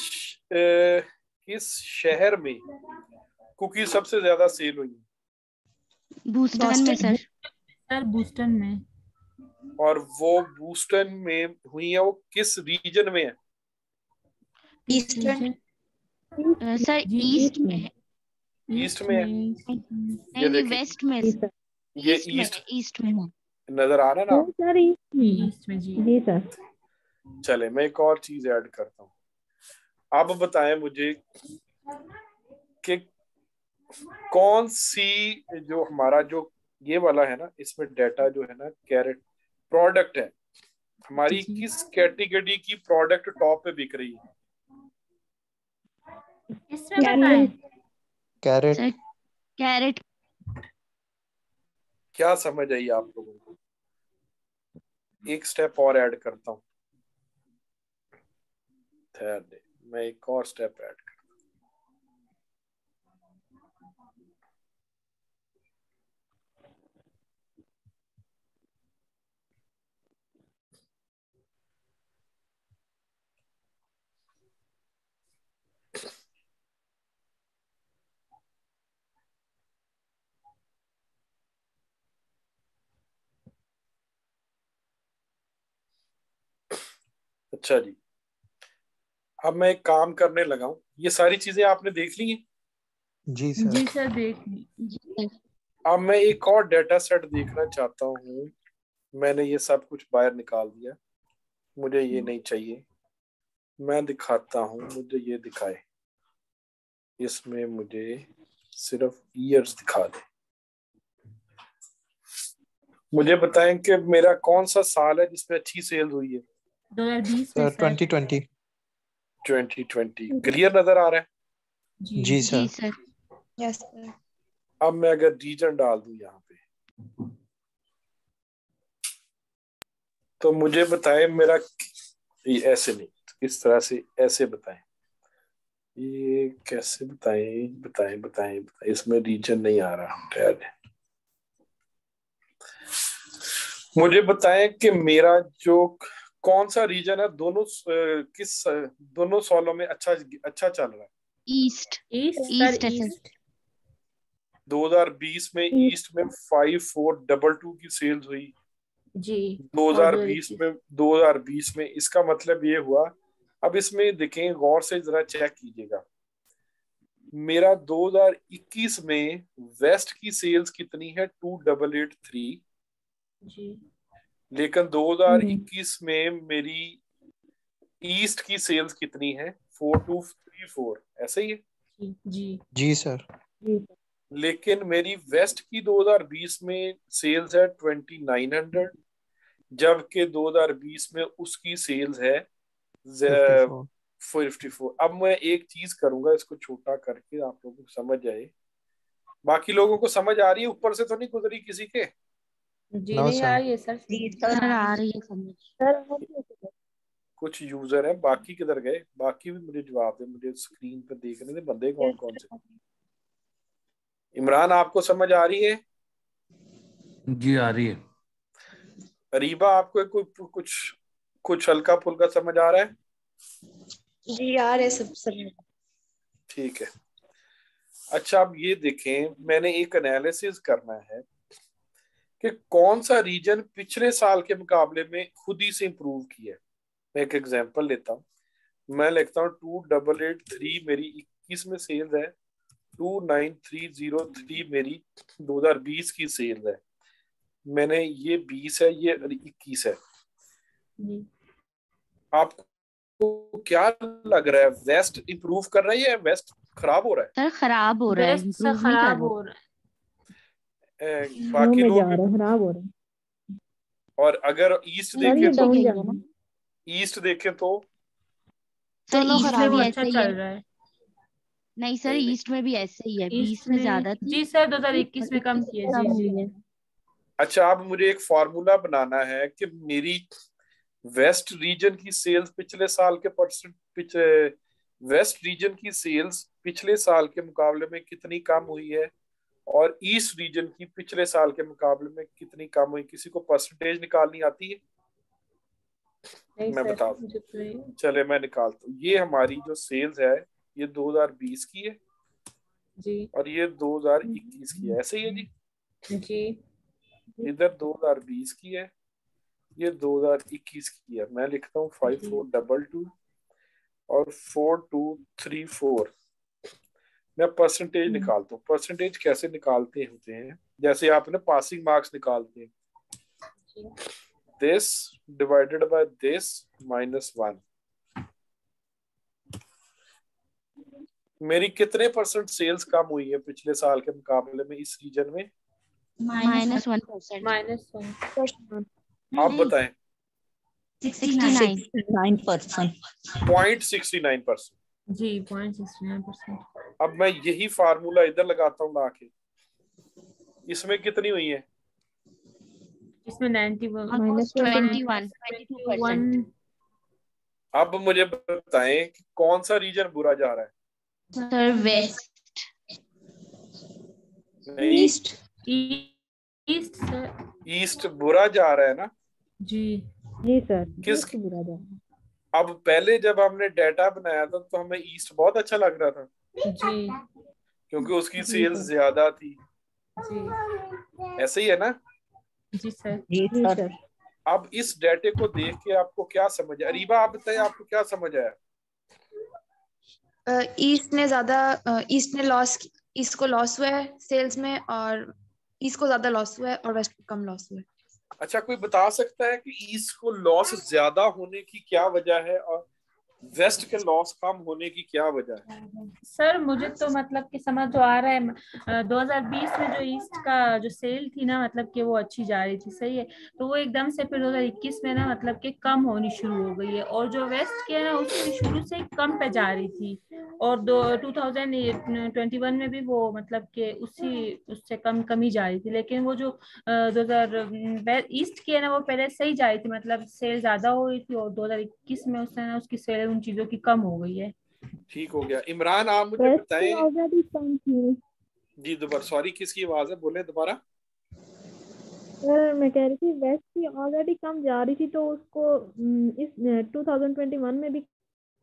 S2: किस शहर में कुकी सबसे ज्यादा सेल हुई है?
S6: बूस्टन में सर।
S3: सर बूस्टन में।
S2: और वो बूस्टन में हुई है, वो किस रीजन में है?
S8: ईस्टर्न।
S6: सर
S3: जी
S6: ईस्ट में है।
S2: ईस्ट में है।
S6: नहीं
S2: ये
S6: नहीं,
S2: देखिए,
S6: वेस्ट में।
S2: ये
S6: ईस्ट में है, ईस्ट में है।
S2: नजर आ रहा है ना?
S5: सर
S3: ईस्ट में। जी
S5: सर।
S2: चले मैं एक और चीज ऐड करता हूँ। आप बताएं मुझे कि कौन सी, जो हमारा जो ये वाला है ना, इसमें डाटा जो है ना, कैरेट प्रोडक्ट है, हमारी
S3: जी
S2: किस कैटेगरी की प्रोडक्ट टॉप पे बिक रही है?
S3: इसमें बताएं।
S7: कैरेट।
S6: Sir carrot.
S2: क्या समझ आई आप लोगों को? एक स्टेप और ऐड करता हूँ, ठहर दे, मैं एक और स्टेप ऐड कर। अच्छा जी, अब मैं एक काम करने लगा हूं। ये सारी चीजें आपने देख ली हैं?
S7: जी सर।
S3: जी सर देख ली।
S6: जी सर।
S2: अब मैं एक और डेटा सेट देखना चाहता हूँ। मैंने ये सब कुछ बाहर निकाल दिया, मुझे ये नहीं चाहिए। मैं दिखाता हूँ, मुझे ये दिखाए। इसमें मुझे सिर्फ ईयर्स दिखा दे। मुझे बताएं कि मेरा कौन सा साल है जिसमें अच्छी सेल हुई है?
S3: 2020 में
S7: सर
S3: सर।
S7: 2020।
S2: 2020 क्लियर नजर आ रहा है?
S7: जी
S6: जी
S7: सर।
S6: सर।
S8: Yes sir.
S2: अब मैं अगर रीजन डाल दूं यहाँ पे, तो मुझे बताएं मेरा, ये ऐसे नहीं, इस तरह से ऐसे बताएं। ये कैसे बताएं? बताएं बताएं बताएं, इसमें रीजन नहीं आ रहा। ठहर, मुझे बताएं कि मेरा जो कौन सा रीजन है, दोनों किस दोनों सालों में अच्छा अच्छा चल रहा है?
S6: ईस्ट।
S3: ईस्ट
S6: ईस्ट
S3: सर
S6: है सर।
S3: ईस्ट।
S2: 2020 में ईस्ट में 5422 की सेल्स हुई।
S3: जी।
S2: 2020 में 2020 में इसका मतलब ये हुआ। अब इसमें देखें, गौर से जरा चेक कीजिएगा। मेरा 2021 में वेस्ट की सेल्स कितनी है? 2883।
S3: जी।
S2: लेकिन 2021 में मेरी ईस्ट की सेल्स कितनी है? 4234। ऐसे ही है।
S3: जी। जी।
S7: जी सर।
S2: लेकिन मेरी वेस्ट की 2020 में सेल्स है 2900, जबकि 2020 में उसकी सेल्स है
S7: 54।
S2: 54। अब मैं एक चीज करूंगा, इसको छोटा करके आप लोगों को समझ आए। बाकी लोगों को समझ आ रही है? ऊपर से तो नहीं गुजरी किसी के?
S3: जी
S7: नो
S3: नहीं आ
S7: सर।
S3: रही है सर।
S4: जी सर।
S6: सर आ रही है समझ।
S2: कुछ यूजर है, बाकी किधर गए? बाकी भी मुझे जवाब दे, मुझे स्क्रीन पर देखने दे बंदे कौन कौन से। इमरान, आपको समझ आ रही है?
S1: जी आ रही है।
S2: रीबा, आपको कोई कुछ कुछ हल्का फुल्का समझ आ रहा है?
S8: जी आ रहे सब सर।
S2: ठीक है। अच्छा, अब ये देखें, मैंने एक एनालिसिस करना है कि कौन सा रीजन पिछले साल के मुकाबले में खुद ही से इंप्रूव किया है। मैं एक एग्जांपल लेता हूँ। मैं लिखता हूँ 2883 मेरी 21 में सेल्स है, 29303 मेरी 2020 की सेल्स है। मैंने ये 20 है, ये 21 है।
S3: जी।
S2: आपको क्या लग रहा है, वेस्ट इंप्रूव कर रहा है या वेस्ट खराब हो रहा
S6: सर खराब हो रहा है,
S3: वेस्ट से
S6: इम्प्रूव नहीं कर
S3: खराब
S6: रहा।
S3: हो रहा है।
S2: है? बाकी
S5: में
S2: लोग
S5: जा रहा है, खराब हो रहा है।
S2: और अगर ईस्ट
S6: नहीं,
S5: सर ये
S2: देखें तो,
S5: डाउन
S6: ठीक
S5: जा
S6: है
S5: रहा
S6: ये।
S5: है।
S2: ईस्ट देखें तो
S6: सर
S8: दोनों
S6: ईस्ट
S3: ईस्ट
S6: में
S3: में
S8: खराब
S3: वो
S6: भी
S8: है।
S3: अच्छा
S6: ऐसे ही है।
S3: चल रहा है।
S6: नहीं सर,
S2: नहीं नहीं,
S6: ईस्ट में भी ऐसे ही है, 20
S3: ईस्ट
S6: में
S3: में
S6: ज्यादा थी
S3: जी सर
S6: और
S3: 2021 में कम
S6: 21
S3: किए।
S6: में
S3: जी
S6: कम
S3: जी।
S6: हुई है।
S2: अच्छा, अब मुझे एक फार्मूला बनाना है कि मेरी वेस्ट रीजन की सेल्स पिछले साल के वेस्ट रीजन की सेल्स पिछले साल के मुकाबले में कितनी कम हुई है और ईस्ट रीजन की पिछले साल के मुकाबले में कितनी कम हुई। किसी को परसेंटेज निकालनी आती है?
S3: नहीं
S2: मैं
S3: सर
S2: बता दूं,
S3: मुझे तो नहीं।
S2: चले मैं निकालता हूँ। ये हमारी जो सेल्स है, ये 2020 की है
S3: जी।
S2: और ये 2021 की है। ऐसे ही है जी।
S3: जी।
S2: इधर 2020 की है, ये 2021 की है। मैं लिखता हूँ 5422 और 4234। मैं परसेंटेज निकालता हूँ। परसेंटेज कैसे निकालते होते हैं? जैसे आपने पासिंग मार्क्स निकालते हैं, दिस डिवाइडेड बाय दिस -1। मेरी कितने परसेंट सेल्स कम हुई है पिछले साल के मुकाबले में इस रीजन में?
S6: -1%।
S3: -1।
S2: आप बताएं।
S6: 69।
S4: 69%।
S2: 0.69%।
S3: जी 0.69%।
S2: अब मैं यही फार्मूला इधर लगाता हूँ लाके, इसमें कितनी हुई है?
S3: इसमें 91
S6: ऑलमोस्ट
S5: -1।
S6: 22%।
S2: अब मुझे बताएं कि कौन सा रीजन बुरा जा रहा है?
S6: Sir west.
S2: नहीं,
S8: ईस्ट।
S3: East sir.
S2: ईस्ट बुरा जा रहा है ना?
S3: जी
S5: जी सर,
S2: किस
S5: ईस्ट बुरा जा रहा है।
S2: अब पहले जब हमने डाटा बनाया था तो हमें ईस्ट बहुत अच्छा लग रहा था
S3: जी
S2: क्योंकि उसकी
S5: जी
S2: सेल्स
S5: सर।
S2: ज्यादा थी।
S3: जी
S2: ऐसे ही है ना?
S3: जी सर।
S4: जी
S5: जी
S4: सर।
S5: सर।
S2: अब इस डाटे को देख के आपको क्या समझ आया? अरीबा आप बताइए, आपको क्या समझ आया?
S8: ईस्ट ने लॉस, ईस्ट को लॉस हुआ है सेल्स में, और ईस्ट को ज्यादा लॉस हुआ है और वेस्ट को कम लॉस हुआ है।
S2: अच्छा, कोई बता सकता है कि ईस्ट को लॉस ज्यादा होने की क्या वजह है और वेस्ट के लॉस कम होने की क्या वजह है?
S3: सर मुझे तो मतलब कि समझ जो आ रहा है 2020 में जो ईस्ट का जो सेल थी ना, मतलब कि वो अच्छी जा रही थी, सही है। तो वो एकदम से फिर 2021 में ना मतलब कि कम होनी शुरू हो गई है, और जो वेस्ट की है ना उसकी शुरू से ही कम पे जा रही थी। और 2021 में भी वो मतलब कि उसी उससे कम कम ही जा रही थी, लेकिन वो जो 2000 ईस्ट की है ना वो पहले सही जा रही थी, मतलब सेल ज्यादा हो रही थी, और 2021 में उसने ना उसकी सेल उन चीजों की कम हो गई है।
S2: ठीक हो गया। इमरान आप मुझे
S5: वेस्ट की
S2: बताएं।
S5: ऑलरेडी कम थी।
S2: जी दोबारा, सॉरी किसकी आवाज है, बोले दोबारा।
S5: सर मैं कह रही थी वेस्ट की ऑलरेडी कम जा रही थी, तो उसको इस 2021 में भी।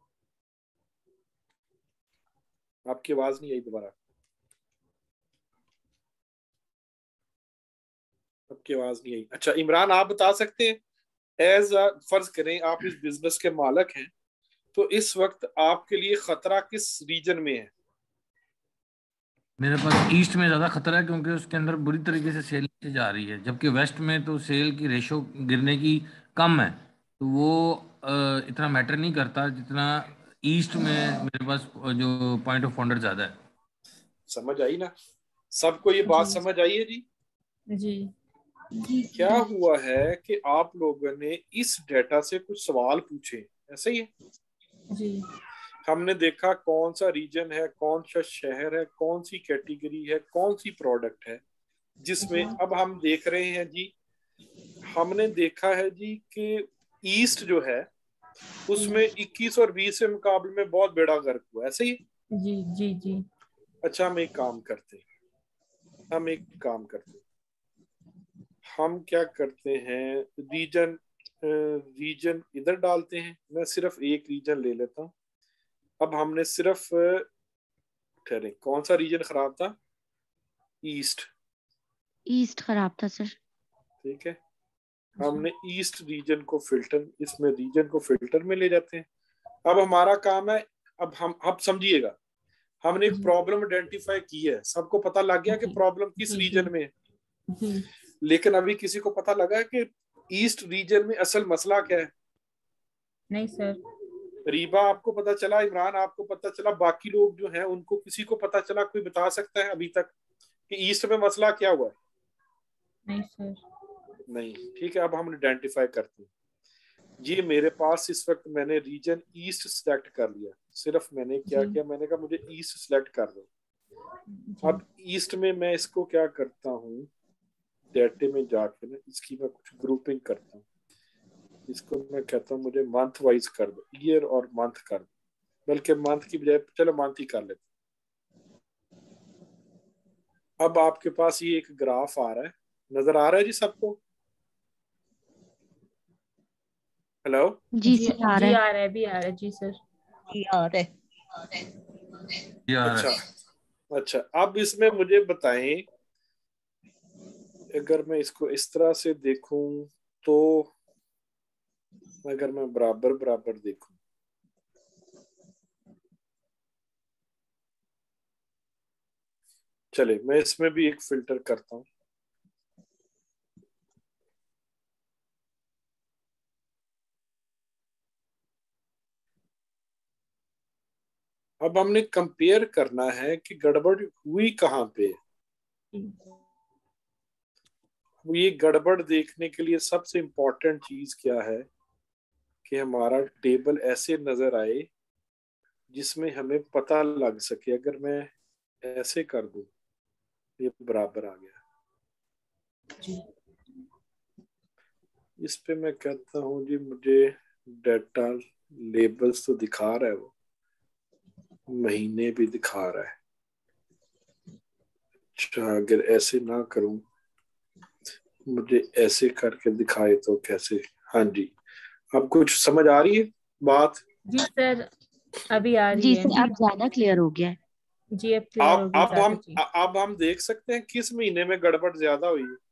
S2: आपकी आवाज नहीं आई दोबारा। आपकी आवाज नहीं आई। अच्छा इमरान आप बता सकते हैं, एज फर्ज करें आप इस बिजनेस के मालिक हैं, तो इस वक्त आपके लिए खतरा किस रीजन में है?
S1: मेरे पास ईस्ट में ज्यादा खतरा है क्योंकि उसके अंदर बुरी तरीके से सेल नीचे जा रही है, जबकि वेस्ट में तो सेल की रेशो गिरने की कम है, तो वो इतना मैटर नहीं करता जितना ईस्ट में मेरे पास जो पॉइंट ऑफ ऑर्डर ज्यादा है।
S2: समझ आई ना? सबको ये बात
S3: जी
S2: समझ आई है जी?
S3: जी
S2: क्या हुआ है कि आप लोगों ने इस डेटा से कुछ सवाल पूछे, ऐसे ही है?
S3: जी
S2: हमने देखा कौन सा रीजन है, कौन सा शहर है, कौन सी कैटेगरी है, कौन सी प्रोडक्ट है, जिसमें अब हम देख रहे हैं जी। हमने देखा है जी कि ईस्ट जो है उसमें 21 और 20 के मुकाबले में बहुत बड़ा गर्क हुआ, ऐसे ही।
S3: जी जी जी
S2: अच्छा हम एक काम करते हैं, हम क्या करते हैं, रीजन रीजन इधर डालते हैं। मैं सिर्फ एक रीजन ले लेता हूँ। अब हमने सिर्फ ठहरे, कौन सा रीजन खराब था? ईस्ट।
S6: ईस्ट खराब था सर।
S2: ठीक है, हमने ईस्ट रीजन को फिल्टर, इसमें रीजन को फिल्टर में ले जाते हैं। अब हमारा काम है, अब समझिएगा, हमने एक
S3: जी
S2: प्रॉब्लम आइडेंटिफाई की है, सबको पता लग गया कि
S3: जी
S2: प्रॉब्लम किस
S3: जी जी
S2: रीजन में है।
S3: जी
S2: लेकिन अभी किसी को पता लगा कि ईस्ट रीजन में असल मसला क्या है?
S3: नहीं सर।
S2: रीबा आपको पता चला, इमरान आपको पता चला, बाकी लोग जो हैं उनको किसी को पता चला? कोई बता सकता है अभी तक कि ईस्ट में मसला क्या हुआ है?
S3: नहीं सर।
S2: नहीं। ठीक है, अब हम आइडेंटिफाई करते हैं। ये मेरे पास इस वक्त मैंने रीजन ईस्ट सेलेक्ट कर लिया। सिर्फ मैंने क्या
S3: जी
S2: किया, मैंने कहा मुझे ईस्ट सेलेक्ट कर दो।
S3: जी
S2: अब ईस्ट में मैं इसको क्या करता हूँ, डेटे में जाके ना इसकी मैं कुछ ग्रुपिंग करता हूँ। इसको मैं कहता हूँ मुझे मंथ वाइज कर दो, ईयर और मंथ कर दो, बल्कि मंथ की बजाय चलो मंथ ही कर लेते। अब आपके पास ये एक ग्राफ आ रहा है, नजर आ रहा है जी सबको? हेलो?
S6: जी
S3: जी
S6: सर आ रहा
S3: जी
S6: है।
S3: आ रहा है, भी आ रहा है जी सर।
S4: यार है।
S1: यार
S2: अच्छा। अच्छा अब इसमें मुझे बताएं, अगर मैं इसको इस तरह से देखूं तो, अगर मैं बराबर बराबर देखूं, चले मैं इसमें भी एक फिल्टर करता हूं। अब हमने कंपेयर करना है कि गड़बड़ हुई कहाँ पे है। ये गड़बड़ देखने के लिए सबसे इंपॉर्टेंट चीज क्या है कि हमारा टेबल ऐसे नजर आए जिसमें हमें पता लग सके। अगर मैं ऐसे कर दूं, ये बराबर आ गया।
S3: जी
S2: इस पे मैं कहता हूं जी मुझे डाटा लेबल्स तो दिखा रहा है वो, महीने भी दिखा रहा है। अच्छा अगर ऐसे ना करूं, मुझे ऐसे करके दिखाए तो कैसे? हाँ जी, अब कुछ समझ आ रही है बात?
S3: जी सर अभी आ रही
S6: जी
S3: है।
S6: सर अब ज्यादा क्लियर हो गया है।
S3: जी अब क्लियर हो गई ज्यादा जी।
S2: अब हम देख सकते हैं किस महीने में गड़बड़ ज्यादा हुई है।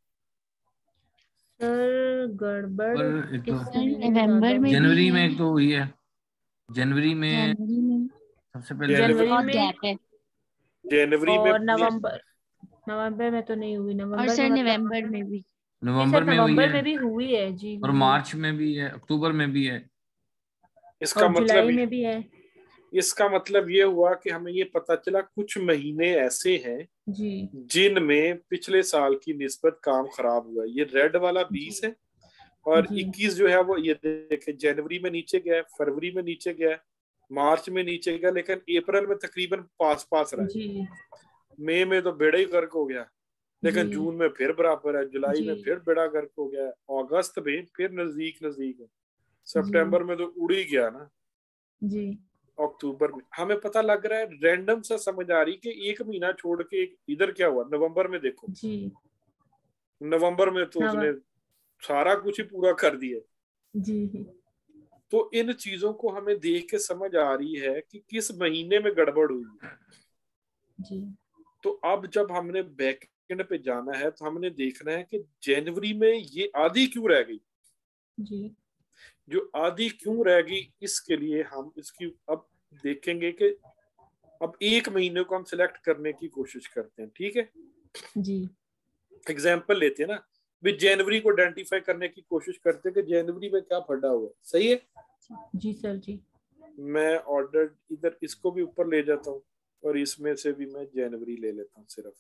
S3: सर गड़बड़
S1: पर एक
S3: किस
S1: तो
S3: महीने में
S6: नवंबर
S3: ज्यादा
S6: में
S3: हुई?
S6: भी
S1: जनवरी में
S6: है,
S1: एक तो हुई है, जनवरी में
S6: जनवरी में
S1: सबसे पहले।
S3: जनवरी
S6: बहुत
S3: में
S6: गैप है,
S2: जनवरी में
S3: और नवंबर, नवंबर में तो नहीं हुई।
S6: और
S3: नवंबर में
S6: सर
S3: मतलब
S6: नवंबर में भी।
S3: जी
S1: नवंबर
S3: सर
S1: में हुई
S3: नवंबर
S1: है,
S3: में भी हुई है जी,
S1: और
S3: हुई है।
S1: मार्च में भी है, अक्टूबर में भी है।
S2: इसका
S3: और जुलाई
S2: मतलब
S3: में भी है।
S2: इसका मतलब ये हुआ कि हमें ये पता चला कुछ महीने ऐसे हैं
S3: जी
S2: जिनमें पिछले साल की निस्बत काम खराब हुआ। ये रेड वाला 20
S3: जी
S2: है, और
S3: जी
S2: 21 जो है वो ये देखे जनवरी में नीचे गया है, फरवरी में नीचे गया है, मार्च में नीचे गया, लेकिन अप्रैल में तकरीबन पास पास रहा है।
S3: जी
S2: मई में तो बेड़ा ही गर्क हो गया, लेकिन
S3: जी
S2: जून में फिर बराबर है, जुलाई
S3: जी
S2: में फिर बेड़ा गर्क हो गया, अगस्त में फिर नजदीक नजदीक है,
S3: जी
S2: सितंबर में तो उड़ ही गया ना,
S3: जी
S2: अक्टूबर में। हमें पता लग रहा है, रैंडम सा समझ आ रही कि एक महीना छोड़ के इधर क्या हुआ। नवंबर में देखो,
S3: जी
S2: नवंबर में तो
S3: नव
S2: उसने सारा कुछ ही पूरा कर दिया।
S3: जी
S2: तो इन चीजों को हमें देख के समझ आ रही है कि किस महीने में गड़बड़ हुई है।
S3: जी
S2: तो अब जब हमने बैकएंड पे जाना है तो हमने देखना है कि जनवरी में ये आधी क्यों रह गई।
S3: जी
S2: जो आधी क्यों रह गई, इसके लिए हम इसकी अब देखेंगे कि अब एक महीने को हम सिलेक्ट करने की कोशिश करते हैं। ठीक है,
S3: जी
S2: एग्जाम्पल लेते हैं ना, भी जनवरी को आइडेंटिफाई करने की कोशिश करते हैं कि जनवरी में क्या फटा हुआ। सही है,
S3: जी सर जी
S2: मैं ऑर्डर इधर इसको भी ऊपर ले जाता हूँ, और इसमें से भी मैं जनवरी ले लेता हूँ सिर्फ।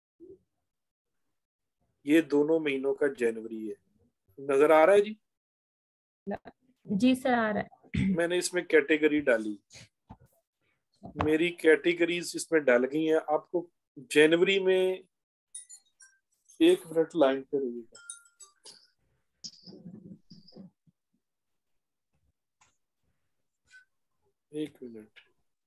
S2: ये दोनों महीनों का जनवरी है, नजर आ रहा है जी?
S3: जी सर आ रहा है।
S2: मैंने इसमें कैटेगरी डाली, मेरी कैटेगरीज इसमें डाल गई हैं। आपको जनवरी में, एक मिनट लाइन पे रहिएगा, एक मिनट।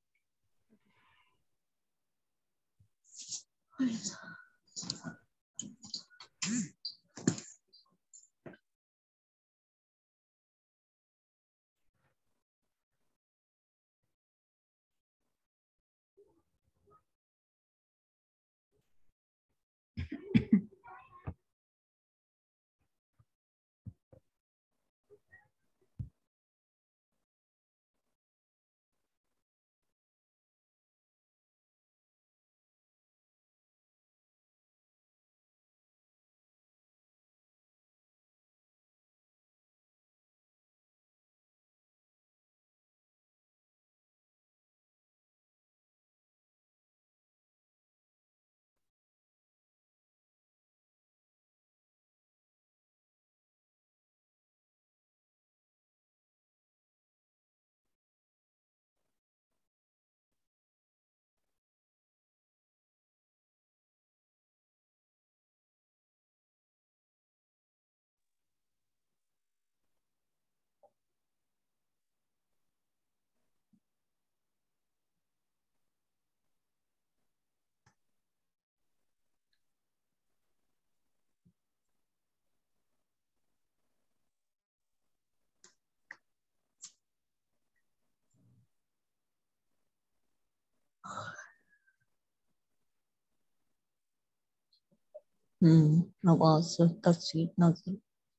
S4: आवाज तस्वीर नजर।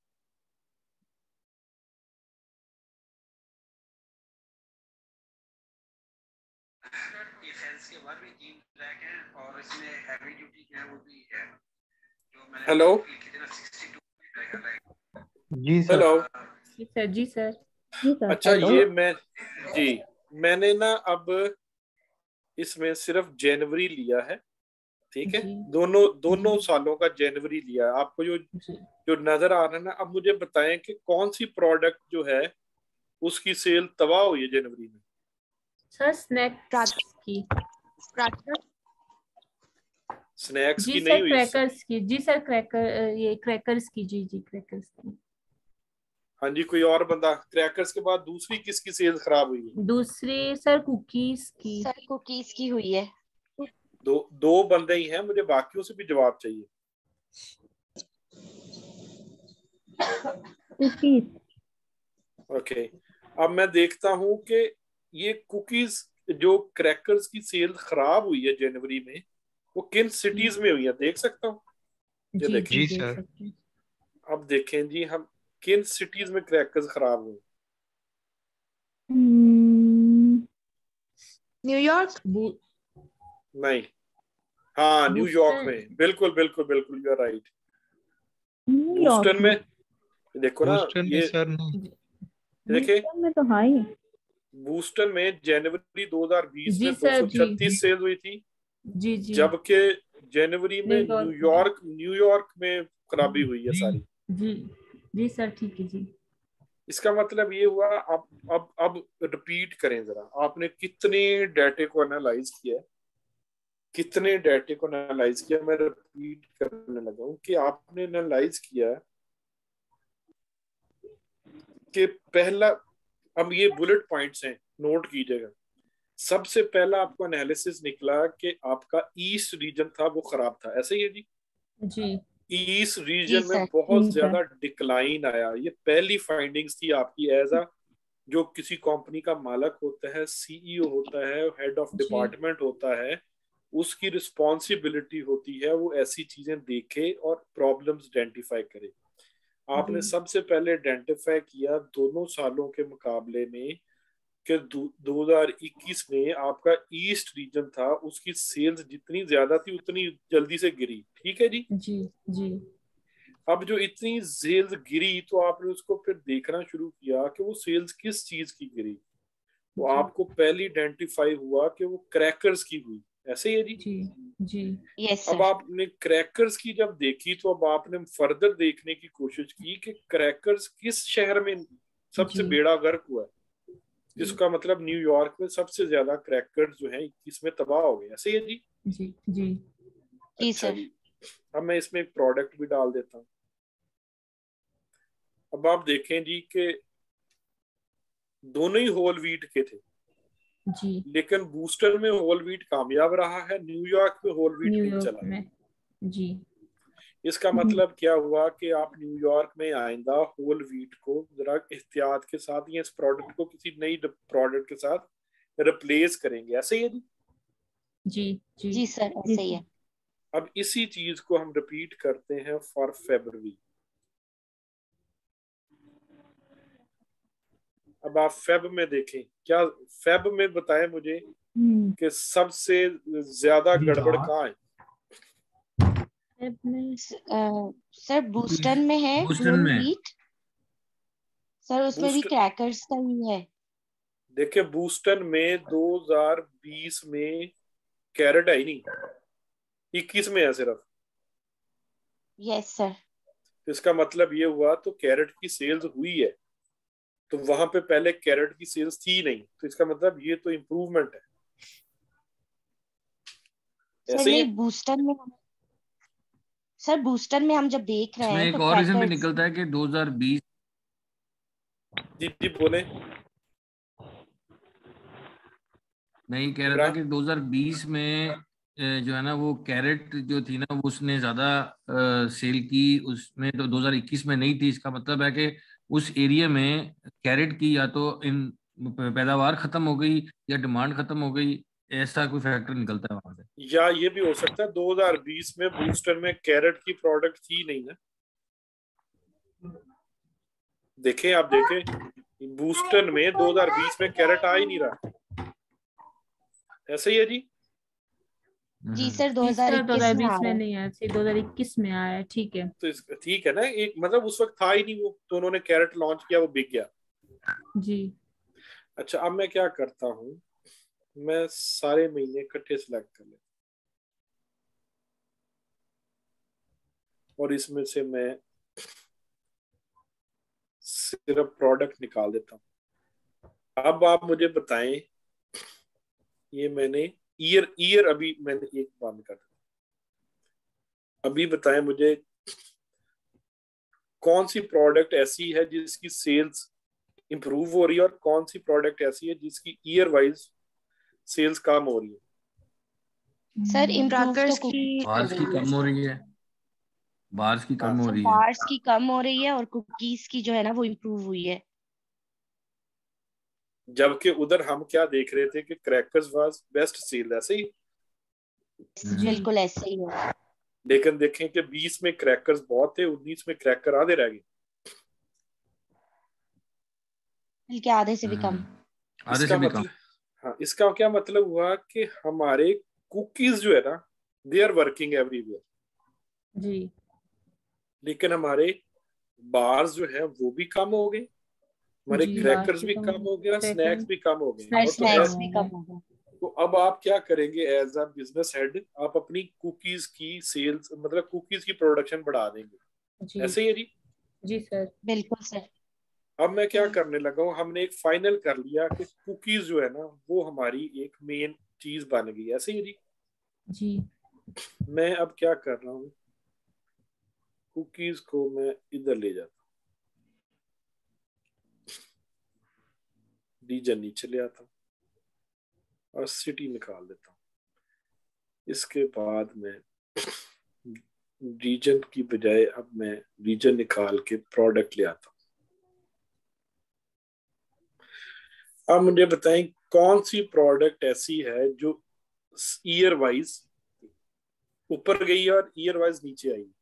S9: ये सेल्स के बाहर भी 3 ट्रैक हैं, और इसमें हैवी ड्यूटी जो है वो भी है, जो मैंने
S2: हेलो
S9: लिखी थी ना 62 ट्रैक है।
S7: जी सर।
S2: हेलो,
S3: जी सर जी सर
S5: जी सर।
S2: अच्छा
S5: हेलो।
S2: ये मैं, जी मैंने ना अब इसमें सिर्फ जनवरी लिया है। ठीक है,
S3: जी
S2: दोनों दोनों
S3: जी
S2: सालों का जनवरी लिया है। आपको जो
S3: जी
S2: जो नजर आ रहा है ना, अब मुझे बताएं कि कौन सी प्रोडक्ट जो है उसकी सेल तबाह हुई है जनवरी में।
S3: सर स्नैक्स की।
S2: स्नैक्स
S3: जी
S2: की नहीं
S3: सर
S2: हुई।
S3: क्रैकर्स की। जी सर क्रैकर, ये क्रैकर्स की। जी जी क्रैकर्स की।
S2: हाँ जी, कोई और बंदा? क्रैकर्स के बाद दूसरी किसकी सेल्स खराब हुई है?
S3: दूसरी सर कुकीज की।
S6: सर कुकीज की हुई है।
S2: दो बंदे ही हैं, मुझे बाकियों से भी जवाब चाहिए।
S5: कुकीज।
S2: ओके, अब मैं देखता हूं कि ये कुकीज जो क्रैकर्स की सेल खराब हुई है जनवरी में, वो किन सिटीज में हुई है, देख सकता हूँ? ये
S3: जी
S2: देखें,
S3: जी
S7: जी
S3: देख
S7: सर।
S3: सकते हैं।
S2: अब देखें जी, हम किन सिटीज में क्रैकर्स खराब हुए?
S8: न्यूयॉर्क।
S2: नहीं, हाँ न्यूयॉर्क
S3: बूस्टन।
S2: में, बिल्कुल बिल्कुल बिल्कुल, you are right.
S5: New York
S2: Boston
S5: में।
S2: में देखो ना,
S7: बूस्टन में
S2: ये
S7: सर नहीं।
S2: देखे,
S5: बूस्टन में तो हाई।
S2: बूस्टन में जनवरी 2020 में
S3: जी सर जी
S2: 236 सेल हुई थी,
S3: जी जी।
S2: जबकि जनवरी में
S3: न्यूयॉर्क में।
S2: न्यूयॉर्क में खराबी हुई है सारी।
S3: जी जी सर ठीक है जी।
S2: इसका मतलब ये हुआ, अब रिपीट करें जरा, आपने कितने डाटे को एनालाइज किया है, कितने डाटे को एनालाइज किया? मैं रिपीट करने लगा हूं कि आपने एनालाइज किया कि पहला, अब ये बुलेट पॉइंट्स हैं, नोट कीजिएगा। सबसे पहला आपको एनालिसिस निकला कि आपका ईस्ट रीजन था वो खराब था, ऐसे ही है जी?
S3: जी
S2: ईस्ट
S6: जी
S2: रीजन में
S6: सर।
S2: बहुत
S5: ठीक है।
S2: ज्यादा डिक्लाइन आया। ये पहली फाइंडिंग्स थी आपकी एज अ, जो किसी कंपनी का मालक होता है, सीईओ होता है, हेड ऑफ
S3: जी
S2: डिपार्टमेंट होता है, उसकी रिस्पॉन्सिबिलिटी होती है वो ऐसी चीजें देखे और प्रॉब्लम्स आइडेंटिफाई करे। आपने
S3: जी
S2: सबसे पहले आइडेंटिफाई किया दोनों सालों के मुकाबले में कि 2021 में आपका ईस्ट रीजन था, उसकी सेल्स जितनी ज्यादा थी उतनी जल्दी से गिरी, ठीक है जी?
S3: जी जी
S2: अब जो इतनी सेल्स गिरी तो आपने उसको फिर देखना शुरू किया कि वो सेल्स किस चीज की गिरी। तो
S3: जी
S2: आपको पहली आइडेंटिफाई हुआ कि वो क्रैकर्स की हुई, ऐसे ही है जी?
S3: जी जी
S6: यस
S2: अब
S6: सर।
S2: आपने क्रैकर्स की जब देखी तो अब आपने फर्दर देखने की कोशिश की कि क्रैकर्स किस शहर में सबसे
S3: जी
S2: बेड़ा गर्क हुआ है,
S3: जी
S2: जिसका मतलब न्यूयॉर्क में सबसे ज्यादा क्रैकर्स जो हैं 21 में तबाह हो गए, ऐसे ही है जी?
S3: जी जी
S6: जी
S2: अच्छा
S6: सर।
S2: जी, अब मैं इसमें एक प्रोडक्ट भी डाल देता हूँ। अब आप देखें जी कि दोनों ही होल व्हीट के थे,
S3: जी
S2: लेकिन बूस्टर में होल व्हीट कामयाब रहा है, न्यूयॉर्क में होल व्हीट नहीं
S3: न्यूयॉर्क
S2: चला।
S3: में। जी
S2: इसका मतलब क्या हुआ कि आप न्यूयॉर्क में आइंदा होल व्हीट को जरा एहतियात के साथ या इस प्रोडक्ट को किसी नई प्रोडक्ट के साथ रिप्लेस करेंगे, ऐसे ही है जी?
S3: जी जी
S6: जी सर
S5: जी
S6: ऐसे ही
S5: सर।
S6: है।
S2: अब इसी चीज को हम रिपीट करते हैं फॉर फेब्रुअरी। अब आप फेब में देखें, क्या फेब में बताएं मुझे कि सबसे ज्यादा गड़बड़ कहाँ है?
S6: सर बूस्टन में है
S1: बूस्टन
S6: होल
S1: में।
S6: व्हीट। सर उसमें भी
S2: बूस्ट
S6: क्रैकर्स का ही है।
S2: देखिए, बूस्टन में 2020 में कैरेट है ही नहीं, 21 में है सिर्फ।
S6: Yes sir.
S2: तो इसका मतलब ये हुआ तो कैरेट की सेल्स हुई है, तो वहां पे पहले कैरेट की सेल्स थी नहीं, तो इसका मतलब ये तो इम्प्रूवमेंट है,
S6: सर
S2: ऐसे ही है?
S6: नहीं बूस्टन में सर बूस्टन में हम जब देख रहे
S1: इसमें
S6: हैं
S1: एक
S6: तो
S1: और रीजन भी
S6: क्रैकर्स।
S1: निकलता है कि 2020,
S2: जी जी बोले।
S1: मैं ये कह रहा था
S2: इमरान,
S1: कि 2020 में जो है ना वो कैरेट जो थी ना वो उसने ज्यादा सेल की, उसमें तो 2021 में नहीं थी। इसका मतलब है कि उस एरिया में कैरेट की या तो इन पैदावार खत्म हो गई या डिमांड खत्म हो गई, ऐसा कोई फैक्टर निकलता है वहां से।
S2: या ये भी हो सकता है 2020 में बूस्टर में कैरेट की प्रोडक्ट थी नहीं ना। देखें, आप देखें बूस्टन में 2020 में कैरेट आ ही नहीं रहा, ऐसे ही है जी?
S6: जी सर
S3: जी सर
S6: 2021 में आ
S3: 2020
S6: रहा
S3: में
S6: है।
S3: नहीं आया, 2021 में आया है, ठीक है।
S2: तो ठीक है ना, एक मतलब उस वक्त था ही नहीं वो, तो उन्होंने कैरेट लॉन्च किया, वो बिक गया।
S3: जी
S2: अच्छा, अब मैं क्या करता हूँ, मैं सारे महीने इकट्ठे सिलेक्ट कर लेता और इसमें से मैं सिर्फ प्रोडक्ट निकाल देता हूँ। अब आप मुझे बताएं, ये मैंने ईयर ईयर अभी मैंने एक बार निकाल दिया, अभी बताएं मुझे कौन सी प्रोडक्ट ऐसी है जिसकी सेल्स इंप्रूव हो रही है और कौन सी प्रोडक्ट ऐसी है जिसकी ईयर वाइज सेल्स कम हो रही है।
S6: सर इम्प्रूव तो
S8: क्रैकर्स
S6: कुकीज
S8: की
S6: हो
S1: बार्स की
S6: रही है।
S1: कम हो रही है, बार्स की कम
S2: हाँ,
S1: हो
S6: सर
S1: रही है।
S6: बार्स की कम हो रही है और कुकीज की जो है ना वो इम्प्रूव हुई है।
S2: जबकि उधर हम क्या देख रहे थे कि क्रैकर्स वाज बेस्ट सेल, ऐसे ही।
S3: जी
S6: बिल्कुल ऐसे ही है,
S2: लेकिन देखें कि 20 में क्रैकर्स बहुत थे, 19 में क्रैकर आधे रह गए।
S6: बल्कि आधे से भी कम।
S1: आधे से
S2: इसका
S1: भी कम।
S2: मतलब, हाँ, इसका क्या मतलब हुआ कि हमारे कुकीज जो है ना, दे आर वर्किंग एवरीवेयर,
S3: जी
S2: लेकिन हमारे बार्स जो है वो भी कम हो गए, हमारे
S3: जी बात
S2: क्रैकर्स
S3: भी
S2: भी
S3: कम
S2: कम हो गया, स्नैक्स
S3: क्रैकर
S2: भी कम हो गए।
S6: और
S3: स्नैक्स भी कम
S6: स्नैक्स
S3: हो
S6: भी
S3: गए।
S6: कम हो गए।
S2: तो अब आप क्या करेंगे एज अ बिजनेस हेड, आप अपनी कुकीज की सेल्स, मतलब कुकीज की प्रोडक्शन बढ़ा देंगे,
S3: जी
S2: ऐसे ही है जी।
S3: जी सर।
S6: बिल्कुल सर।
S2: अब मैं क्या करने लगा हूँ, हमने एक फाइनल कर लिया कि कुकीज जो है ना वो हमारी एक मेन चीज बन गई, ऐसे ही है जी।
S3: जी
S2: मैं अब क्या कर रहा हूँ, कुकीज को मैं इधर ले जाता हूँ, रीजन नीचे ले आता हूँ और सिटी निकाल देता हूँ। इसके बाद मैं रीजन की बजाय अब मैं रीजन निकाल के प्रोडक्ट ले आता हूँ। अब मुझे बताएं कौन सी प्रोडक्ट ऐसी है जो ईयर वाइज ऊपर गई और ईयर वाइज नीचे आई।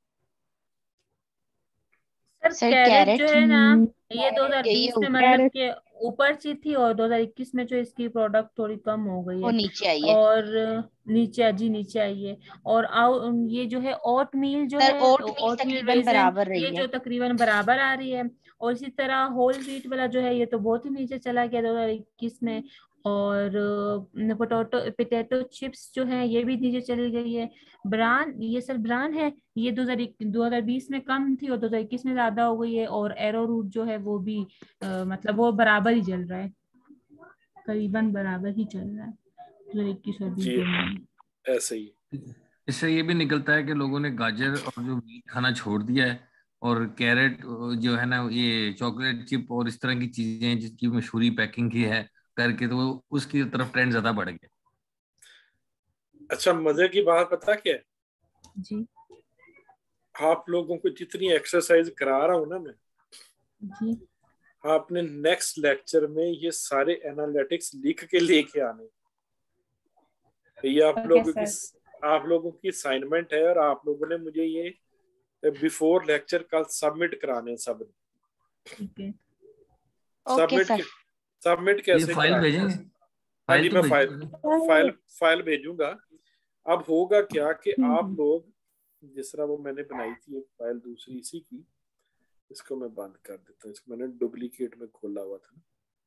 S3: सर
S6: सर
S3: कैरेट जो
S6: कैरेट
S3: है ना, ये
S6: कैरेट गई है
S3: 2020 में
S6: ऊपर,
S3: मतलब
S5: कैरेट
S3: के ऊपर सी थी और 2021 में जो इसकी प्रोडक्ट थोड़ी कम हो गई
S6: वो
S3: है
S6: नीचे आई है।
S3: और नीचे आई है। और ये जो है ओट मील जो
S6: सर
S3: है,
S6: ओट मील
S3: ओट मील
S6: तकरीबन
S3: रेजन,
S6: बराबर
S3: ये
S6: रही है।
S3: जो तकरीबन बराबर आ रही है। और इसी तरह होल व्हीट वाला जो है ये तो बहुत ही नीचे चला गया 2021 में। और पोटैटो चिप्स जो है ये भी नीचे चली गई है। ब्रान, ये सर ब्रान है, ये 2020 में कम थी और 2021 में ज्यादा हो गई है। और एरो रूट जो है वो भी मतलब वो बराबर ही चल रहा है, करीबन बराबर ही चल रहा है 2021 और 20
S2: जी
S3: दोनों में।
S2: ऐसे ही।
S1: इससे ये भी निकलता है कि लोगों ने गाजर और जो मीट खाना छोड़ दिया है, और कैरेट जो है ना, ये चॉकलेट चिप और इस तरह की चीजें जिसकी मशहूरी पैकिंग की है करके, तो वो उसकी तरफ ट्रेंड ज्यादा बढ़ गया।
S2: अच्छा, मजे की बात पता क्या है,
S3: जी
S2: आप लोगों को जितनी एक्सरसाइज करा रहा हूं ना मैं,
S3: जी
S2: आपने नेक्स्ट लेक्चर में ये सारे एनालिटिक्स लिख के लेके आने। ये
S3: ओके सर।
S2: आप लोगों की असाइनमेंट है और आप लोगों ने मुझे ये बिफोर लेक्चर कल सबमिट कराने सब।
S3: ठीक है।
S6: Okay
S2: submit
S6: sir.
S2: सबमिट
S1: ये
S2: कैसे
S1: फाइल
S2: कराने?
S1: भेजेंगे,
S2: हाँ जी,
S1: फाइल तो
S2: मैं
S1: भेजेंगे।
S2: फाइल भेजूंगा। अब होगा क्या कि आप
S5: हम्म।
S2: लोग, जिस तरह वो मैंने बनाई थी एक फाइल दूसरी इसी की, इसको मैं बंद कर देता हूँ, इसको मैंने डुप्लीकेट में खोला हुआ था।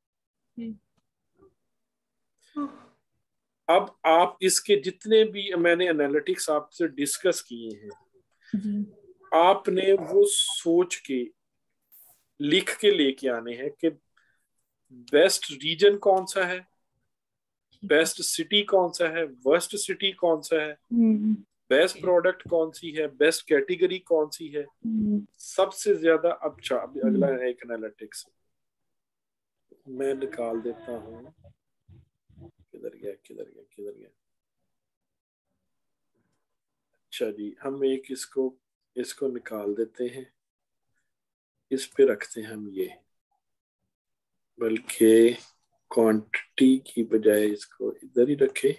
S2: अब आप इसके जितने भी मैंने एनालिटिक्स आपसे डिस्कस किए हैं,
S3: जी
S2: आपने वो सोच के लिख के लेके आने हैं कि बेस्ट रीजन कौन सा है, बेस्ट सिटी कौन सा है, वर्स्ट सिटी कौन सा है,
S5: हम्म।
S2: बेस्ट प्रोडक्ट कौन सी है, बेस्ट कैटेगरी कौन सी है, सबसे ज्यादा। अच्छा, अभी अगला एक एनालिटिक्स मैं निकाल देता हूँ। किधर गया किधर गया किधर गया? अच्छा जी, हम एक इसको निकाल देते हैं, इस पे रखते हैं हम ये, बल्कि क्वांटिटी की बजाय इसको इधर ही रखे।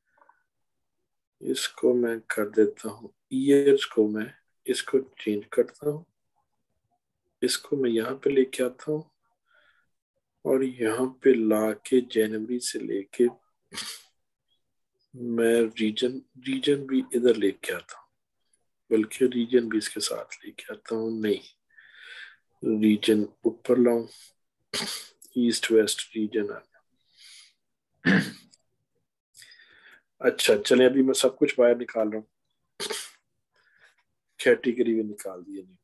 S2: इसको मैं कर देता हूँ ईयर्स को, मैं इसको चेंज करता हूँ, इसको मैं यहाँ पे लेके आता हूँ और यहाँ पे लाके जनवरी से लेके मैं रीजन भी इधर लेके आता हूँ, बल्कि रीजन भी इसके साथ लेके आता हूँ। नहीं, रीजन ऊपर लाऊं, ईस्ट वेस्ट रीजन आ गया। अच्छा चले, अभी मैं सब कुछ बाहर निकाल रहा हूँ, कैटेगरी भी निकाल दी नहीं।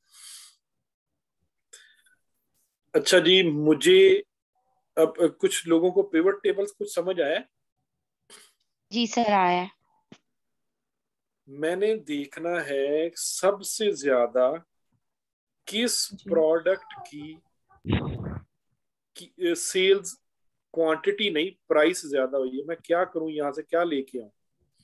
S2: अच्छा जी, मुझे अब कुछ लोगों को पिवट टेबल्स कुछ समझ आया?
S6: जी सर आया है।
S2: मैंने देखना है सबसे ज्यादा किस
S3: जी
S2: प्रोडक्ट की सेल्स क्वांटिटी नहीं प्राइस ज्यादा हुई है, मैं क्या करूं, यहाँ से क्या लेके आऊं?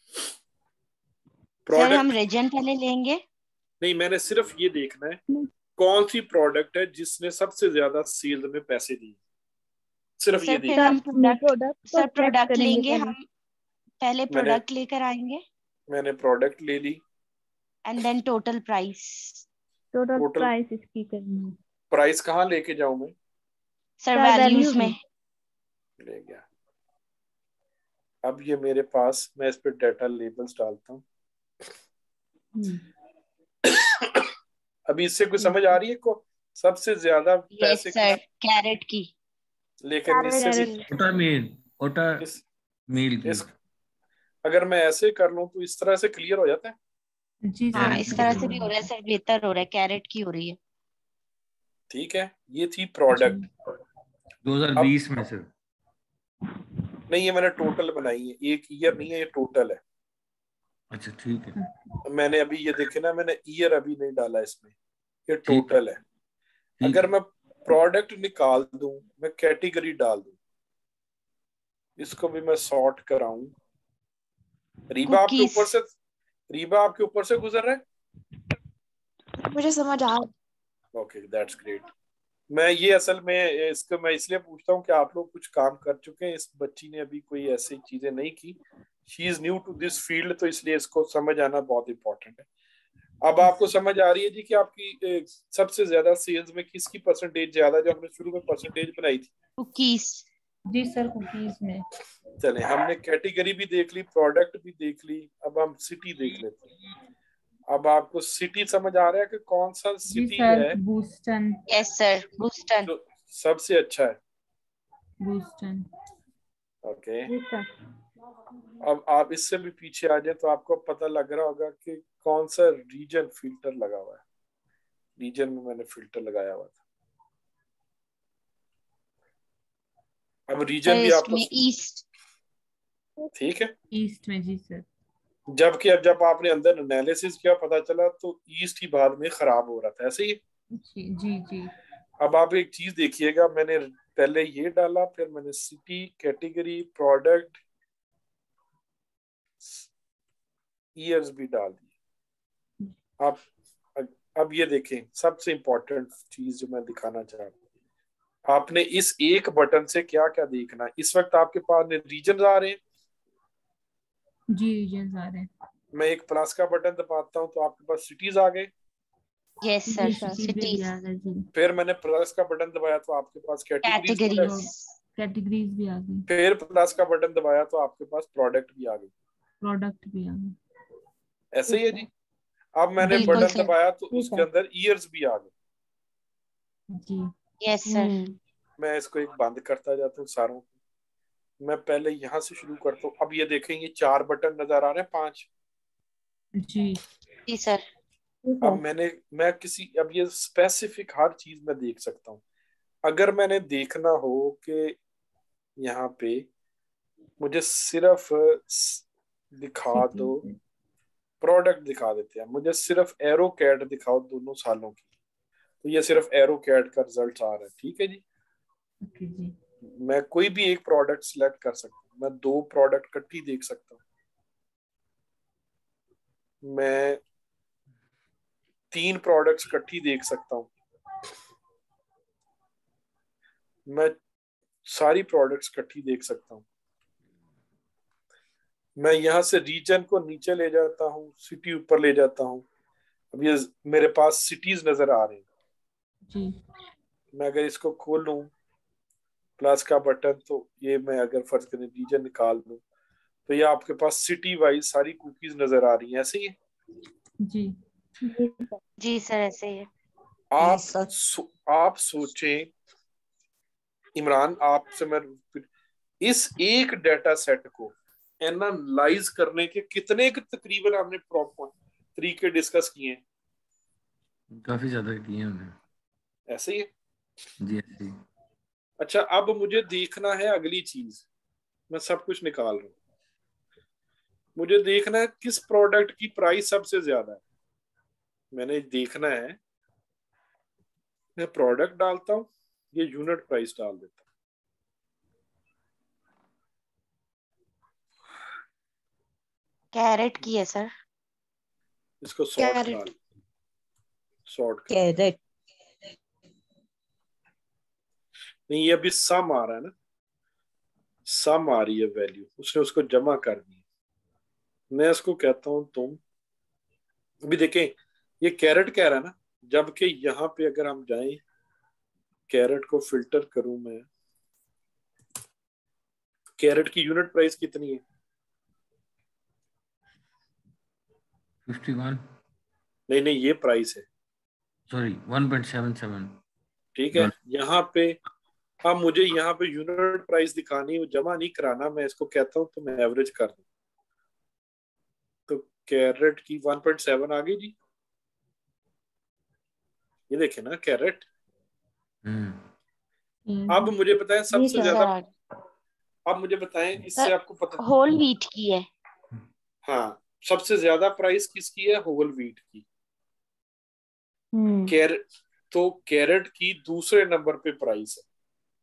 S6: सर हम
S2: प्रोडक्ट
S6: रीजन पहले लेंगे।
S2: नहीं, मैंने सिर्फ ये देखना है कौन सी प्रोडक्ट है जिसने सबसे ज्यादा सेल में पैसे दिए, सिर्फ ये
S6: सर फिर
S2: देखना।
S6: हम प्रोडक्ट,
S5: प्रोडक्ट को
S6: सर
S5: सिलेक्ट
S6: प्रोडक्ट
S5: करेंगे
S6: लेंगे
S5: पहले।
S6: हम, पहले
S2: मैंने
S6: प्रोडक्ट लेकर आएंगे
S2: मैंने प्रोडक्ट ले ली,
S6: and then total price.
S5: Total
S2: total
S5: price इसकी करनी है
S2: प्राइस कहाँ लेके जाऊं मैं?
S6: सर
S5: सर
S6: वैल्यूज
S5: वैल्यूज
S6: में।
S5: में।
S2: ले गया। अब ये मेरे पास, मैं इस पे डाटा लेबल्स डालता हूँ। अभी इससे कोई समझ आ रही है को सबसे ज्यादा
S6: यस
S2: पैसे
S6: सर,
S2: किस,
S6: कैरेट की।
S2: लेकिन इससे भी
S5: कैरेट
S1: ओटा मील, ओटा
S2: इस,
S1: मील की।
S2: इस अगर मैं ऐसे कर लूं तो इस तरह से क्लियर हो जाता है।
S3: जी
S6: हाँ
S3: सर,
S6: इस
S3: अच्छे
S6: तरह
S3: से
S6: से भी हो रहा है सर, बेहतर हो रहा है, कैरेट की हो रही है।
S2: ठीक है, ये थी
S3: जी
S2: प्रोडक्ट।
S1: 2020 में से।
S2: नहीं, ये मैंने टोटल बनाई है, एक ईयर नहीं है, ये टोटल है।
S1: अच्छा ठीक है,
S2: मैंने अभी ये देखे ना, मैंने ईयर अभी नहीं डाला इसमें, ये
S1: ठीक
S2: टोटल है।
S1: ठीक
S2: अगर
S1: है।
S2: मैं प्रोडक्ट निकाल दूं, मैं कैटेगरी डाल दूं, इसको भी मैं सॉर्ट कराऊं। रीबा आपके
S6: कुकीज।
S2: ऊपर से रीबा आपके ऊपर से गुजर रहा है?
S8: मुझे समझ आ
S2: ओके, दैट्स ग्रेट। मैं ये असल में इसको मैं इसलिए पूछता हूँ कि आप लोग कुछ काम कर चुके हैं, इस बच्ची ने अभी कोई ऐसी चीजें नहीं की, she is new to this field, तो इसलिए इसको समझ आना बहुत इंपॉर्टेंट है। अब आपको समझ आ रही है जी कि आपकी सबसे ज्यादा सेल्स में किसकी परसेंटेज ज्यादा, जो हमने शुरू में परसेंटेज बनाई थी?
S6: कुकीज।
S3: जी सर, कुकीज में।
S2: चले, हमने कैटेगरी भी देख ली, प्रोडक्ट भी देख ली, अब हम सिटी देख लेते हैं। अब आपको सिटी समझ आ रहा है कि कौन सा
S3: जी
S2: सिटी
S3: सर,
S2: है
S3: बूस्टन।
S6: Yes sir, Boston.
S2: जो सबसे अच्छा है?
S3: बूस्टन।
S2: ओके।
S5: जी सर।
S2: अब आप इससे भी पीछे आ जाए तो आपको पता लग रहा होगा कि कौन सा रीजन फिल्टर लगा हुआ है। रीजन में मैंने फिल्टर लगाया हुआ था। अब
S6: सर
S2: रीजन भी
S6: ईस्ट
S2: आपको
S6: में, ईस्ट।
S2: ठीक है,
S3: ईस्ट में। जी सर।
S2: जबकि अब जब आपने अंदर एनालिसिस किया पता चला तो ईस्ट ही बाद में खराब हो रहा था, ऐसे ही।
S3: जी जी जी।
S2: अब आप एक चीज देखिएगा, मैंने पहले ये डाला, फिर मैंने सिटी, कैटेगरी, प्रोडक्ट, ईयर्स भी डाल दी। आप अब ये देखें, सबसे इंपॉर्टेंट चीज जो मैं दिखाना चाह रहा हूँ, आपने इस एक बटन से क्या क्या देखना है। इस वक्त आपके पास रीजन आ रहे हैं,
S3: जी रीजन आ रहे हैं।
S2: मैं एक प्लस का बटन दबाता हूँ तो आपके पास सिटीज आ गए।
S6: यस
S3: जी
S6: सर,
S3: सिटीज भी
S6: सिटीज।
S3: आ गए जी।
S2: फिर मैंने प्लस का बटन दबाया तो आपके पास कैटेगरीज भी आ गए।
S6: कैटेगरीज।
S3: कैटेगरीज भी आ गई।
S2: फिर प्लस का बटन दबाया तो आपके पास प्रोडक्ट भी आ गए।
S3: प्रोडक्ट भी आ गए।
S2: ऐसे ही है जी। अब मैंने
S6: बिल्कुल
S2: बटन
S6: सर।
S2: दबाया तो
S5: ठीक
S2: उसके
S5: है।
S2: अंदर ईयर्स भी आ गए।
S3: जी।
S6: Yes sir.
S2: मैं इसको एक बंद करता जाता हूँ सारों को। मैं पहले यहाँ से शुरू करता हूँ। अब ये देखेंगे 4 बटन नजर आ रहे हैं, 5।
S3: जी
S6: जी सर।
S5: ठीक
S2: अब
S5: है।
S2: मैं किसी, अब ये स्पेसिफिक हर चीज मैं देख सकता हूँ। अगर मैंने देखना हो कि यहाँ पे मुझे सिर्फ दिखा दो,
S3: सिटीज।
S2: प्रोडक्ट दिखा देते हैं, मुझे सिर्फ एरो कैट दिखाओ दोनों सालों की, तो ये सिर्फ एरो कैट का रिजल्ट आ रहा है। ठीक है जी।
S3: ओके जी।
S2: मैं कोई भी एक प्रोडक्ट सिलेक्ट कर सकता हूँ, मैं 2 प्रोडक्ट इकट्ठी देख सकता हूँ, मैं 3 प्रोडक्ट्स इकट्ठी देख सकता हूँ, मैं सारी प्रोडक्ट्स इकट्ठी देख सकता हूँ। मैं यहाँ से रीजन को नीचे ले जाता हूँ, सिटी ऊपर ले जाता हूँ। अब ये मेरे पास सिटीज नजर आ रहे हैं।
S3: जी।
S2: मैं अगर इसको खोल लूँ प्लस का बटन, तो ये मैं अगर फर्ज करें रीजन निकाल दूँ तो ये आपके पास सिटी वाइज सारी कुकीज नजर आ रही हैं, ऐसे ही है।
S3: जी।
S5: जी सर।
S6: जी सर, ऐसे ही है।
S2: आप
S4: यस सर।
S2: आप सोचें, इमरान आपसे मैं इस एक डाटा सेट को एनालाइज करने के कितने के तकरीबन हमने प्रॉपर तरीके डिस्कस किए हैं?
S1: काफी ज्यादा किए हैं हमने।
S2: ऐसे ही है
S1: जी ऐसे ही।
S2: अच्छा, अब मुझे देखना है अगली चीज। मैं सब कुछ निकाल रहा हूँ। मुझे देखना है किस प्रोडक्ट की प्राइस सबसे ज्यादा है। मैंने देखना है मैं प्रोडक्ट डालता हूँ, ये यूनिट प्राइस डाल देता हूँ।
S6: कैरेट की है सर।
S2: इसको सॉर्ट
S8: कैरेट
S2: डाल, सॉर्ट कर।
S4: कैरेट
S2: नहीं, ये अभी सम आ रहा है ना, सम आ रही है वैल्यू, उसने उसको जमा कर दी। मैं इसको कहता हूं तुम, अभी देखें ये कैरेट कह रहा है ना, जबकि यहाँ पे अगर हम जाएं, कैरेट को फिल्टर करूं मैं, कैरेट की यूनिट प्राइस कितनी है?
S1: 51,
S2: नहीं नहीं, ये प्राइस है,
S1: सॉरी 1.77
S2: ठीक है।
S1: डॉलर।
S2: यहाँ पे अब मुझे यहाँ पे यूनिट प्राइस दिखानी, वो जमा नहीं कराना, मैं इसको कहता हूँ तुम एवरेज कर दो, तो कैरेट की 1.7 आ गई जी। ये देखे ना कैरेट। अब मुझे बताएं
S6: जी
S2: सबसे ज्यादा,
S6: सर।
S2: अब मुझे बताएं इससे
S6: सर
S2: आपको पता,
S6: होल व्हीट की है।
S2: हाँ सबसे ज्यादा प्राइस किसकी है? होल व्हीट की। कैरेट, तो कैरेट की दूसरे नंबर पे प्राइस है।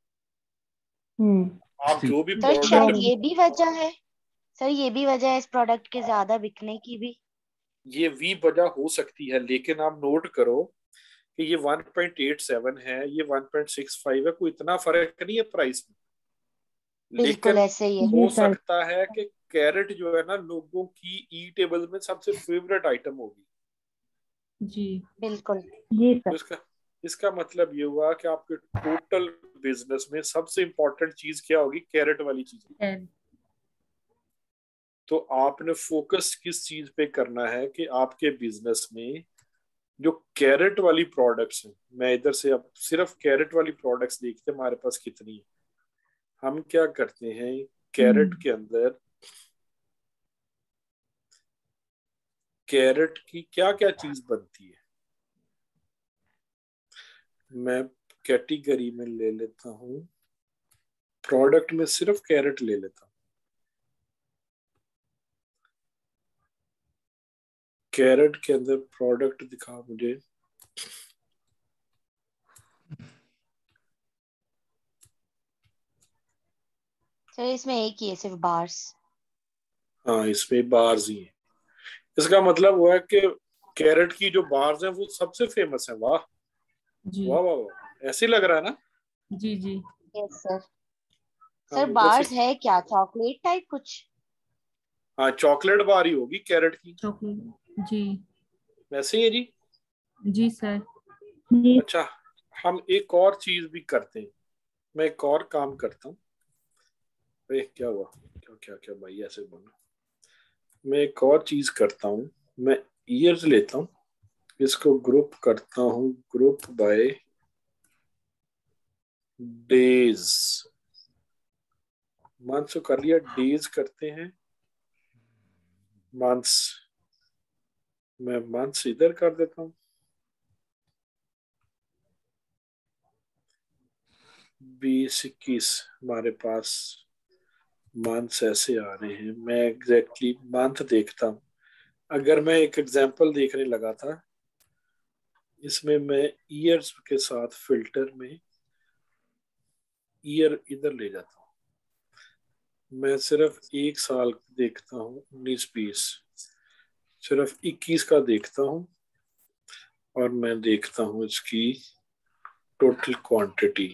S2: आप जो भी
S6: सर शायद
S2: प्रोडक्ट,
S6: ये भी वजह है, सर ये भी वजह है इस प्रोडक्ट के ज्यादा बिकने की भी।
S2: ये भी वजह हो सकती है, लेकिन आप नोट करो कि ये 1.87 है, ये 1.65 है, कोई इतना फर्क नहीं है प्राइस में।
S6: बिल्कुल
S2: लेकिन
S6: ऐसे ही है।
S2: हो सकता है कि कैरेट जो है ना लोगों की ईटेबल में सबसे फेवरेट आइटम होगी।
S3: जी
S6: बिल्कुल।
S5: जी
S2: तो
S5: सर।
S2: इसका इसका मतलब ये हुआ कि आपके टोटल बिजनेस में सबसे इंपॉर्टेंट चीज क्या होगी? कैरेट वाली चीज। तो आपने फोकस किस चीज पे करना है कि आपके बिजनेस में जो कैरेट वाली प्रोडक्ट्स हैं, मैं इधर से अब सिर्फ कैरेट वाली प्रोडक्ट्स देखते हमारे पास कितनी है। हम क्या करते हैं, कैरेट के अंदर कैरेट की क्या क्या चीज बनती है, मैं कैटेगरी में ले लेता हूं, प्रोडक्ट में सिर्फ कैरेट ले लेता हूं। कैरेट के अंदर प्रोडक्ट दिखा मुझे,
S6: सर इसमें एक ही है सिर्फ बार्स।
S2: हाँ इसमें बार्स ही है। इसका मतलब हुआ है कि कैरेट की जो बार्स हैं वो सबसे फेमस है। वाह
S3: जी
S2: वाह वाह वाह, ऐसे लग रहा है ना।
S3: जी जी
S6: यस सर।
S2: हम
S6: सर
S2: इधर से,
S6: बार्स है क्या, चॉकलेट टाइप कुछ?
S2: हाँ चॉकलेट बार ही होगी कैरेट की,
S3: चॉकलेट जी
S2: वैसे ही है जी।
S3: जी सर।
S5: जी
S2: अच्छा, हम एक और चीज भी करते हैं, मैं एक और काम करता हूँ। क्या हुआ, क्या क्या क्या भाई ऐसे बोलो। मैं एक और चीज करता हूँ, मैं ईयर्स लेता हूँ, इसको ग्रुप करता हूँ, ग्रुप बाय डेज। मंथ्स को कर लिया, डेज करते हैं, मंथ्स, मैं मंथ्स इधर कर देता हूँ। 20-21 हमारे पास मंथ्स ऐसे आ रहे हैं, मैं एग्जैक्टली मंथ देखता हूँ। अगर मैं एक एग्जांपल देखने लगा था, इसमें मैं ईयर्स के साथ फिल्टर में ईयर इधर ले जाता हूँ, मैं सिर्फ एक साल देखता हूँ, 19-20, सिर्फ 21 का देखता हूँ, और मैं देखता हूँ इसकी टोटल क्वांटिटी।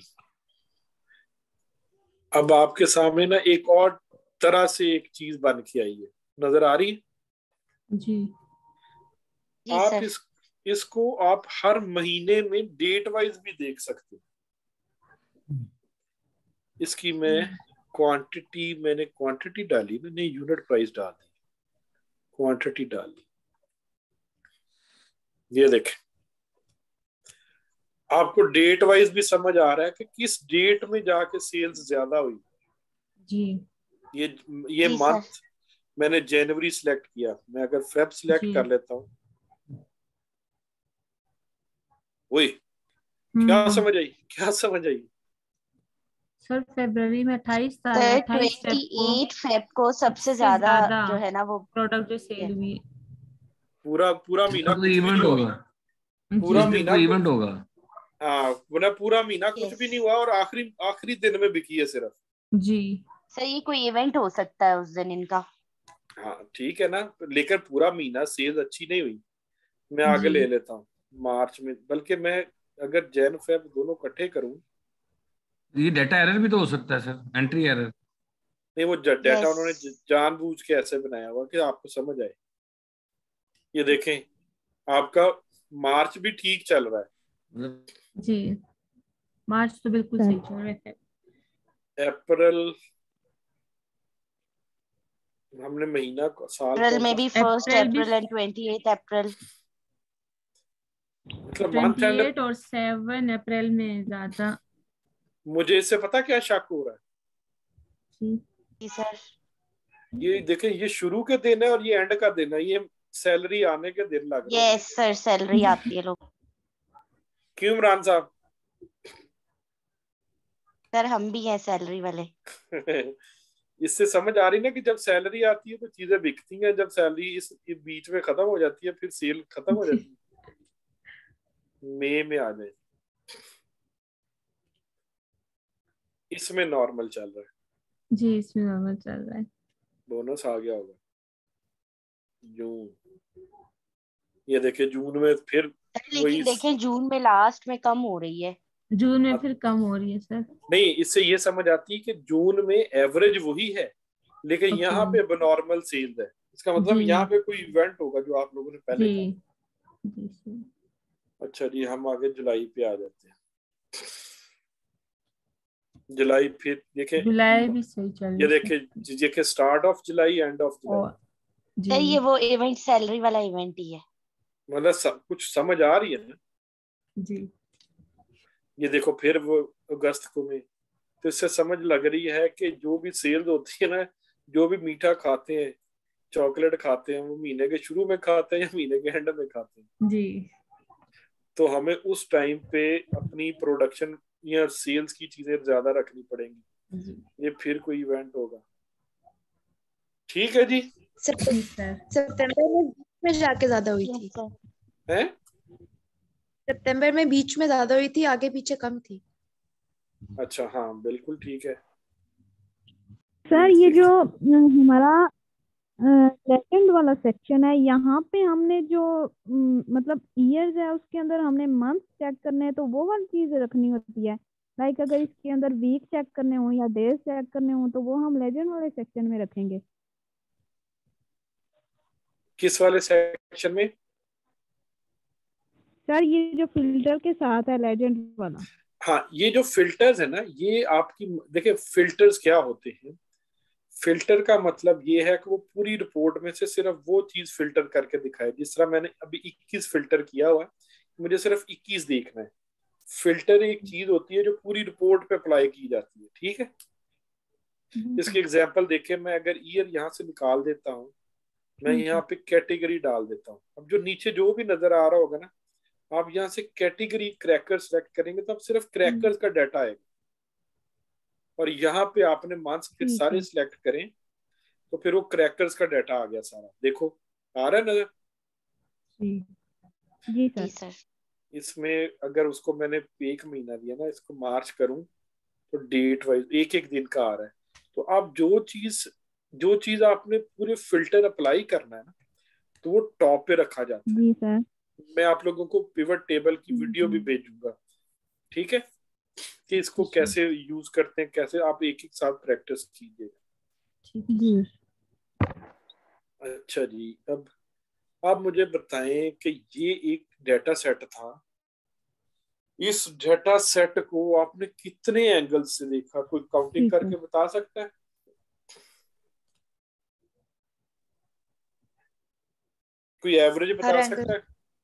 S2: अब आपके सामने ना एक और तरह से एक चीज बन के आई है, नजर आ रही है?
S3: जी
S6: जी
S2: आप
S6: सर।
S2: इसको आप हर महीने में डेट वाइज भी देख सकते हैं। इसकी मैं क्वांटिटी, मैंने क्वांटिटी डाली ना, नहीं यूनिट प्राइस डाल दी, क्वांटिटी डाली, ये देखें आपको डेट वाइज भी समझ आ रहा है कि किस डेट में जाके सेल्स ज्यादा हुई।
S3: जी
S2: ये
S6: जी सर।
S2: मंथ मैंने जनवरी सिलेक्ट किया, मैं अगर फेब सिलेक्ट
S3: जी
S2: कर लेता हूँ, वही क्या समझ आई, क्या समझ आई?
S3: सर फरवरी में 28
S6: सर
S3: 28
S6: 28 फेब को सबसे
S3: सबसे
S6: ज्यादा
S3: ज्यादा
S6: जो है ना वो
S3: प्रोडक्ट जो सेल हुई।
S2: पूरा पूरा
S1: इसका
S2: महीना
S1: कोई
S2: कुछ भी
S1: इवेंट
S2: नहीं हुआ,
S1: होगा,
S3: जी
S2: पूरा
S1: इस दिन
S2: महीना
S1: कोई इवेंट होगा।
S2: हाँ, वरना पूरा महीना कुछ भी नहीं
S6: यस
S2: हुआ और आखिरी आखिरी दिन में बिकी है सिर्फ।
S3: जी
S6: सर, ये कोई इवेंट हो सकता है उस दिन इनका।
S2: हाँ ठीक है ना, लेकिन पूरा महीना सेल्स अच्छी नहीं हुई। मैं आगे
S3: जी
S2: ले लेता हूँ मार्च में, बल्कि मैं अगर जैन फेब दोनों इकट्ठे करूँ।
S1: ये डेटा एरर भी तो हो सकता है सर, एंट्री एरर।
S2: नहीं, वो डेटा
S6: यस
S2: उन्होंने जानबूझ के ऐसे बनाया हुआ कि आपको समझ आए। ये देखें, आपका मार्च भी ठीक चल रहा है।
S3: जी, मार्च तो बिल्कुल
S5: सर
S3: सही चल रहे थे।
S2: अप्रैल, हमने महीना साल
S6: अप्रैल
S2: कौन
S6: में
S2: सा,
S6: भी 1
S3: अप्रैल भी
S6: अप्रैल एंड 28 अप्रैल।
S2: मतलब मंथ एंड।
S3: 28 और 7 अप्रैल में ज्यादा।
S2: मुझे इससे पता क्या शक हो रहा है,
S3: जी
S6: जी सर।
S2: ये देखें, ये शुरू के दिन है और ये एंड का दिन है, ये सैलरी आने के दिन लग रहे हैं
S6: यस सर, सैलरी आती है लोग।
S2: क्यों इमरान साहब?
S6: सर हम भी हैं सैलरी वाले।
S2: इससे समझ आ रही ना कि जब सैलरी आती है तो चीजें बिकती हैं, जब सैलरी इस बीच में खत्म हो जाती है फिर सेल खत्म हो जाती है। मई में आ जाए, इसमें नॉर्मल चल रहा है।
S3: जी, इसमें नॉर्मल चल रहा है।
S2: बोनस आ गया होगा जून, ये देखिए जून में फिर
S6: सर
S2: वही।
S6: लेकिन देखें जून में लास्ट में कम हो रही है।
S3: जून में
S2: अब
S3: फिर कम हो रही है सर।
S2: नहीं, इससे ये समझ आती है कि जून में एवरेज वही है, लेकिन
S3: ओके।
S2: यहाँ पे नॉर्मल सेल्स है। इसका मतलब
S3: जी
S2: यहाँ पे कोई इवेंट होगा जो आप लोगों ने पहले
S3: जी
S2: कहा।
S3: जी सर।
S2: अच्छा जी, हम आगे जुलाई पे आ जाते हैं। जुलाई फिर देखें,
S3: जुलाई भी सही चल
S2: ये
S3: रही सर।
S2: देखें start of July, end of July.
S3: और
S6: सर ये
S3: जी
S6: वो इवेंट सैलरी वाला इवेंट ही है।
S2: मतलब सब कुछ समझ आ रही है ना।
S3: जी
S2: ये देखो फिर वो अगस्त को में, तो इससे समझ लग रही है कि जो भी सेल्स होती है ना, जो भी मीठा खाते हैं, चॉकलेट खाते हैं, वो महीने के शुरू में खाते हैं या महीने के एंड में खाते हैं।
S3: जी
S2: तो हमें उस टाइम पे अपनी प्रोडक्शन या सेल्स की चीजें ज्यादा रखनी पड़ेंगी।
S3: जी
S2: ये फिर कोई इवेंट होगा। ठीक है जी।
S3: जी सर।
S8: सितंबर में बीच में जाके ज्यादा हुई
S6: यस
S8: थी।
S6: सर।
S2: हैं?
S8: सितंबर में बीच में ज्यादा हुई थी, आगे पीछे कम थी।
S2: अच्छा, हाँ बिल्कुल ठीक है।
S5: सर ये जो हमारा सेकंड वाला सेक्शन है, यहाँ पे हमने जो मतलब ईयर्स है उसके अंदर हमने मंथ चेक करने हैं, तो वो वाली चीज रखनी होती है। लाइक अगर इसके अंदर वीक चेक करने हो या डेज चेक करने हो तो वो हम लेजेंड वाले सेक्शन में रखेंगे।
S2: किस वाले सेक्शन में?
S5: सर ये जो फिल्टर के साथ है लेजेंड वाला।
S2: हाँ, ये जो फिल्टर्स है ना, ये आपकी देखिए फिल्टर्स क्या होते हैं। फिल्टर का मतलब ये है कि वो पूरी रिपोर्ट में से सिर्फ वो चीज फिल्टर करके दिखाए। जिस तरह मैंने अभी 21 फिल्टर किया हुआ है, मुझे सिर्फ 21 देखना है। फिल्टर एक चीज होती है जो पूरी रिपोर्ट पे अप्लाई की जाती है, ठीक है। इसकी एग्जांपल देखें, मैं अगर ईयर यहाँ से निकाल देता हूँ, मैं यहाँ पे कैटेगरी डाल देता हूँ। अब जो नीचे जो भी नजर आ रहा होगा ना, आप यहाँ से कैटेगरी क्रैकर सेलेक्ट करेंगे तो अब सिर्फ क्रैकर्स का डाटा आएगा। और यहाँ पे आपने मांस फिर
S5: ठीक
S2: सारे
S5: है।
S2: सिलेक्ट करें तो फिर वो क्रैकर्स का डाटा आ गया सारा। देखो आ रहा है नजर?
S5: जी जी
S6: जी
S5: सर।
S6: सर।
S2: इसमें अगर उसको मैंने एक महीना दिया ना, इसको मार्च करूं तो डेट वाइज एक एक दिन का आ रहा है। तो आप जो चीज आपने पूरे फिल्टर अप्लाई करना है ना, तो वो टॉप पे रखा जाता है।
S5: जी सर।
S2: मैं आप लोगों को पिवट टेबल की वीडियो भी
S5: जी
S2: भेजूंगा, ठीक है, कि इसको
S3: ठीक है।
S2: कैसे यूज करते हैं, कैसे आप एक एक साथ प्रैक्टिस कीजिएगा।
S3: ठीक है।
S5: जी
S2: अच्छा जी, अब आप मुझे बताएं कि ये एक डेटा सेट था, इस डेटा सेट को आपने कितने एंगल से देखा, कोई काउंटिंग
S5: ठीक है।
S2: करके बता सकता है? कोई एवरेज
S8: हर
S2: बता
S8: एंगल।
S2: सकता है?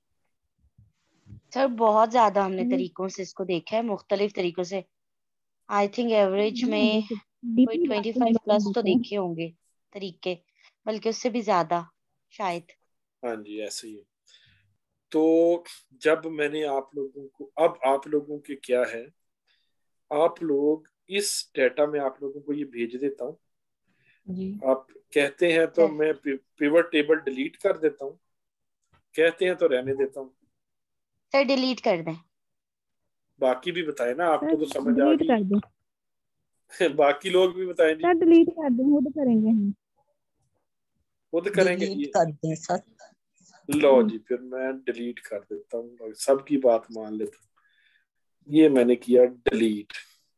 S6: सर बहुत ज्यादा हमने
S5: हम्म,
S6: तरीकों से इसको देखा है, मुख्तलिफ तरीकों से। आई थिंक एवरेज
S5: हाँ
S6: में
S5: जैसे
S6: कोई
S5: डीपली जाके
S6: 25
S5: मतलब
S6: प्लस तो
S5: देखो।
S6: देखे होंगे तरीके, बल्कि उससे भी ज्यादा शायद।
S2: हाँ जी, ऐसे ही है। तो जब मैंने आप लोगों को, अब आप लोगों के क्या है, आप लोग इस डेटा में आप लोगों को ये भेज देता हूँ।
S3: जी
S2: आप कहते हैं तो
S6: सर
S2: मैं पिवट टेबल डिलीट कर देता हूँ, कहते हैं तो रहने देता हूँ।
S6: सर डिलीट कर दें।
S2: बाकी भी बताए ना, आपको तो समझ आ
S5: डिलीट कर दो
S2: गई। बाकी लोग भी बताएं जी।
S5: सर, डिलीट कर दो, खुद करेंगे हम।
S2: खुद करेंगे
S4: डिलीट
S2: ये।
S4: कर दें सर।
S2: लो जी, फिर मैं डिलीट कर देता हूँ, सबकी बात मान लेता हूँ। ये मैंने किया डिलीट।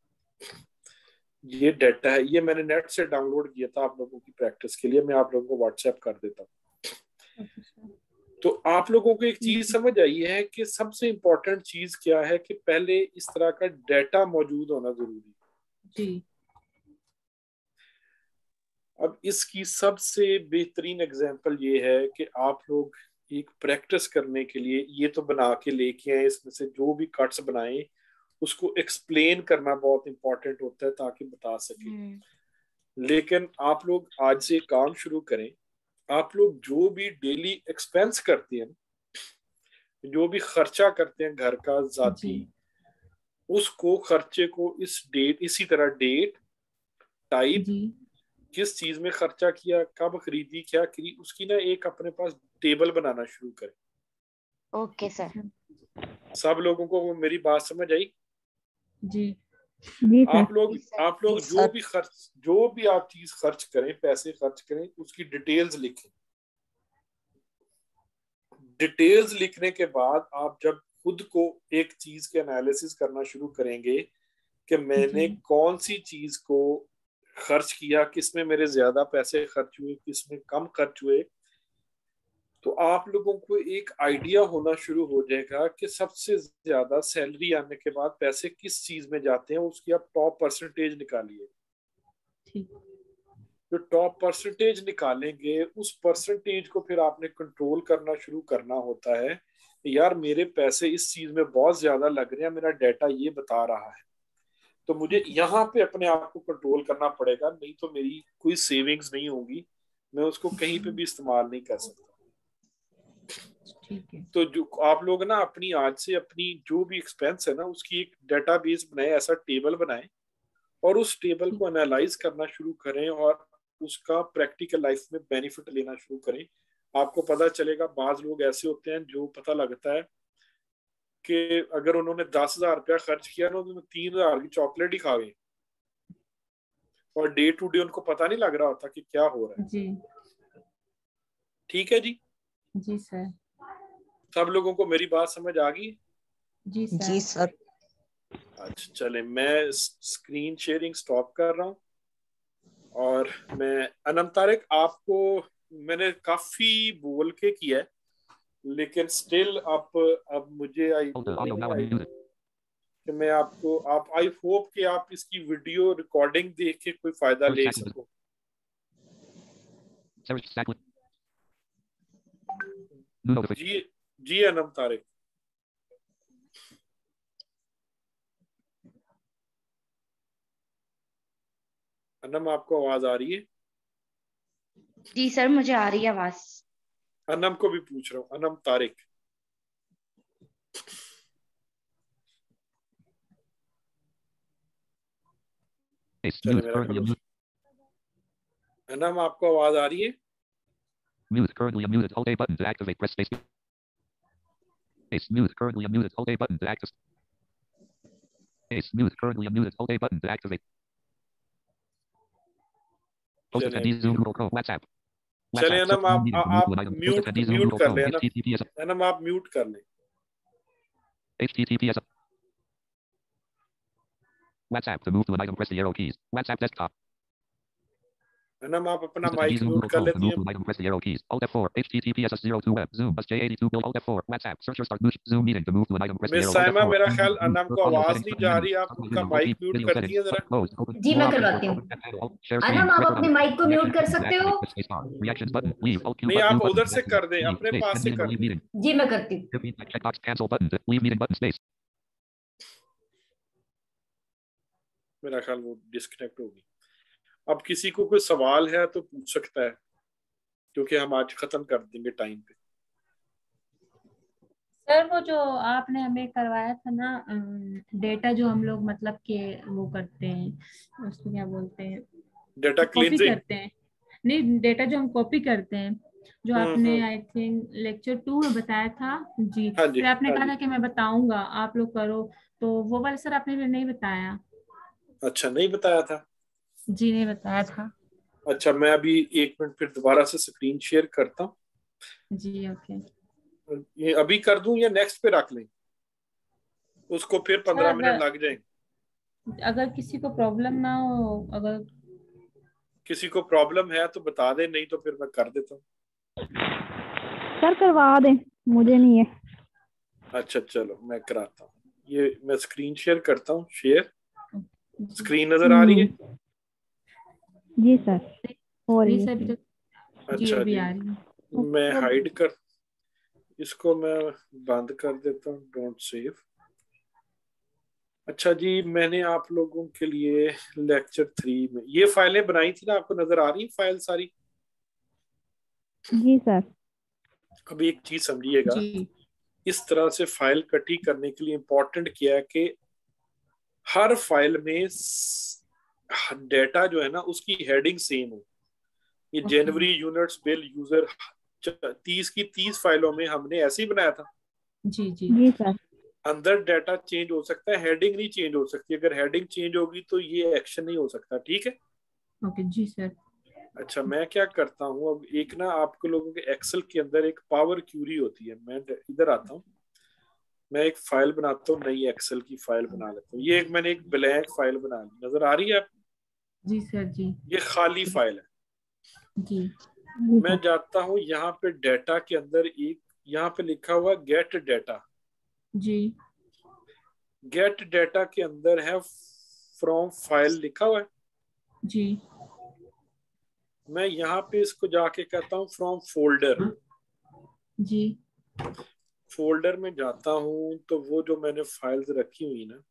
S2: ये डाटा है, ये मैंने नेट से डाउनलोड किया था आप लोगों की प्रैक्टिस के लिए, मैं आप लोगों को व्हाट्सएप कर देता हूँ। तो आप लोगों को एक चीज समझ आई है कि सबसे इंपॉर्टेंट चीज क्या है, कि पहले इस तरह का डाटा मौजूद होना जरूरी है
S3: जी।
S2: अब इसकी सबसे बेहतरीन एग्जांपल ये है कि आप लोग एक प्रैक्टिस करने के लिए ये तो बना के लेके आए, इसमें से जो भी कट्स बनाए उसको एक्सप्लेन करना बहुत इंपॉर्टेंट होता है ताकि बता सके। लेकिन आप लोग आज से काम शुरू करें। आप लोग जो भी डेली एक्सपेंस करते हैं, जो भी खर्चा करते हैं घर का जाती, उसको खर्चे को इस डेट, इसी तरह डेट, टाइप, किस चीज में खर्चा किया, कब खरीदी, क्या खरीदी, उसकी ना एक अपने पास टेबल बनाना शुरू करें।
S6: Okay sir.
S2: सब लोगों को मेरी बात समझ आई?
S3: जी
S5: जी सर।
S2: आप लोग जो भी आप चीज खर्च करें, पैसे खर्च करें, उसकी डिटेल्स लिखें। डिटेल्स लिखने के बाद आप जब खुद को एक चीज के एनालिसिस करना शुरू करेंगे कि मैंने कौन सी चीज को खर्च किया, किसमें मेरे ज्यादा पैसे खर्च हुए, किसमें कम खर्च हुए, तो आप लोगों को एक आइडिया होना शुरू हो जाएगा कि सबसे ज्यादा सैलरी आने के बाद पैसे किस चीज में जाते हैं, उसकी आप टॉप परसेंटेज निकालिए। जो टॉप परसेंटेज निकालेंगे, उस परसेंटेज को फिर आपने कंट्रोल करना शुरू करना होता है। यार मेरे पैसे इस चीज में बहुत ज्यादा लग रहे हैं, मेरा डाटा ये बता रहा है, तो मुझे यहाँ पे अपने आप को कंट्रोल करना पड़ेगा, नहीं तो मेरी कोई सेविंग्स नहीं होगी, मैं उसको कहीं पे भी इस्तेमाल नहीं कर सकता।
S3: ठीक है।
S2: तो जो आप लोग ना अपनी आज से अपनी जो भी एक्सपेंस है ना, उसकी एक डेटाबेस बनाए, ऐसा टेबल बनाए, और उस टेबल को एनालाइज करना शुरू करें और उसका प्रैक्टिकल लाइफ में बेनिफिट लेना शुरू करें। आपको पता चलेगा बाज लोग ऐसे होते हैं जो पता लगता है कि अगर उन्होंने 10,000 रुपया खर्च किया ना, तो 3,000 की चॉकलेट ही खा गए, और डे टू डे उनको पता नहीं लग रहा होता कि क्या हो रहा है।
S3: जी
S2: ठीक है जी।
S3: जी सर।
S2: सब लोगों को मेरी बात समझ आ गई?
S3: जी सर।
S4: जी सर।
S2: अच्छा चले, मैं स्क्रीन शेयरिंग स्टॉप कर रहा हूँ, और मैं अनम तारिक, आपको मैंने काफी बोल के किया है, लेकिन स्टिल अब मुझे कि मैं आपको आई होप कि आप इसकी वीडियो रिकॉर्डिंग देख के कोई फायदा ले सको। जी अनम तारिक। अनम आपको आवाज आ रही है?
S6: जी सर, मुझे आ रही है आवाज।
S2: अनम को भी पूछ रहा हूँ, अनम तारिक। अनम आपको आवाज आ रही है?
S10: Mute currently unmuted. Hold A button to activate. Press space. Space mute currently unmuted. Hold A button to activate. Space mute currently unmuted. Hold A button to activate. Host attendees Zoom Google Chrome WhatsApp.
S2: चले अनम आप mute कर ले, अनम आप mute कर ले।
S10: HTTPS. WhatsApp to move to an item, press the arrow keys. WhatsApp desktop.
S2: Anam आप अपना mic mute कर लेती हैं।
S10: Press the arrow keys. Alt F4. HTTPS 02 web. Zoom bus J82 build. Alt F4. WhatsApp. Search or start Zoom meeting to move to an item. Press the
S2: miss
S10: arrow.
S2: Saima, मेरा ख्याल अनम को आवाज नहीं जा रही, आप उनका माइक म्यूट करती है जरा।
S11: जी मैं करवाती हूँ। अनम आप अपने माइक को म्यूट कर सकते हो?
S2: नहीं, आप उधर से कर दें, अपने पास से कर दें।
S11: जी मैं करती हूँ।
S10: Cancel button. Leave meeting button space.
S2: मेरा ख्याल वो डिस्कनेक्ट होगी। अब किसी को कोई सवाल है तो पूछ सकता है, क्योंकि हम आज खत्म कर देंगे टाइम पे।
S3: सर वो जो आपने हमें करवाया था ना, डेटा जो हम लोग मतलब के वो करते हैं, उसको क्या बोलते हैं,
S2: डेटा
S3: कॉपी
S2: क्लींजिंग
S3: करते हैं। नहीं, डेटा जो हम कॉपी करते हैं जो आपने आई थिंक लेक्चर 2 में बताया था जी।
S2: हाँ जी,
S3: फिर आपने
S2: हाँ
S3: कहा
S2: जी।
S3: था कि मैं बताऊंगा, आप लोग करो, तो वो वाला सर आपने फिर नहीं बताया।
S2: अच्छा, नहीं बताया था।
S3: जी नहीं बताया था।
S2: अच्छा, मैं अभी 1 मिनट फिर दोबारा से स्क्रीन शेयर करता हूँ।
S3: जी ओके।
S2: ये अभी कर दूं या नेक्स्ट पे रख लें? उसको फिर 15 मिनट लग जाएंगे।
S3: अगर किसी को प्रॉब्लम ना हो, अगर
S2: किसी को प्रॉब्लम है तो बता दे, नहीं तो फिर मैं कर देता हूँ।
S5: सर करवा दे, मुझे नहीं है।
S2: अच्छा चलो, मैं कराता हूँ। ये मैं स्क्रीन शेयर करता हूँ। शेयर स्क्रीन नजर आ रही है?
S5: जी सर, हो रही
S3: नहीं
S5: है।
S3: सर अभी तक जी
S2: अच्छा
S3: अभी
S2: जी,
S3: आ रही है।
S2: मैं हाइड कर, इसको मैं बंद कर देता हूँ, डोंट सेव। अच्छा जी, मैंने आप लोगों के लिए लेक्चर 3 में ये फाइलें बनाई थी ना, आपको नजर आ रही है फाइल सारी?
S5: जी सर।
S2: अब एक चीज समझिएगा,
S3: जी
S2: इस तरह से फाइल कटी करने के लिए इम्पोर्टेंट क्या है कि हर फाइल में डेटा जो है ना उसकी हेडिंग सेम हो। ये जनवरी, यूनिट्स, बिल, यूजर, 30 की 30 फाइलों में हमने ऐसे ही बनाया था।
S3: जी जी
S5: जी सर।
S2: अंदर डाटा चेंज हो सकता है, हेडिंग नहीं चेंज हो सकती। अगर हेडिंग चेंज होगी तो ये एक्शन नहीं हो सकता, ठीक है?
S3: ओके जी सर।
S2: अच्छा, मैं क्या करता हूँ, अब एक ना आपको लोगों के एक्सेल के अंदर एक पावर क्यूरी होती है। मैं इधर आता हूँ, मैं एक फाइल बनाता हूँ, नई एक्सेल की फाइल बना लेता हूँ। ये मैंने एक ब्लैंक फाइल बना ली, नजर आ रही है आप?
S3: जी सर जी।
S2: ये खाली फाइल है।
S3: जी
S2: मैं जाता हूँ यहाँ पे डेटा के अंदर, एक यहाँ पे लिखा हुआ गेट डेटा।
S3: जी
S2: गेट डेटा के अंदर है फ्रॉम फाइल लिखा हुआ है।
S3: जी
S2: मैं यहाँ पे इसको जाके कहता हूँ फ्रॉम फोल्डर।
S3: जी
S2: फोल्डर में जाता हूँ तो वो जो मैंने फाइल्स रखी हुई ना,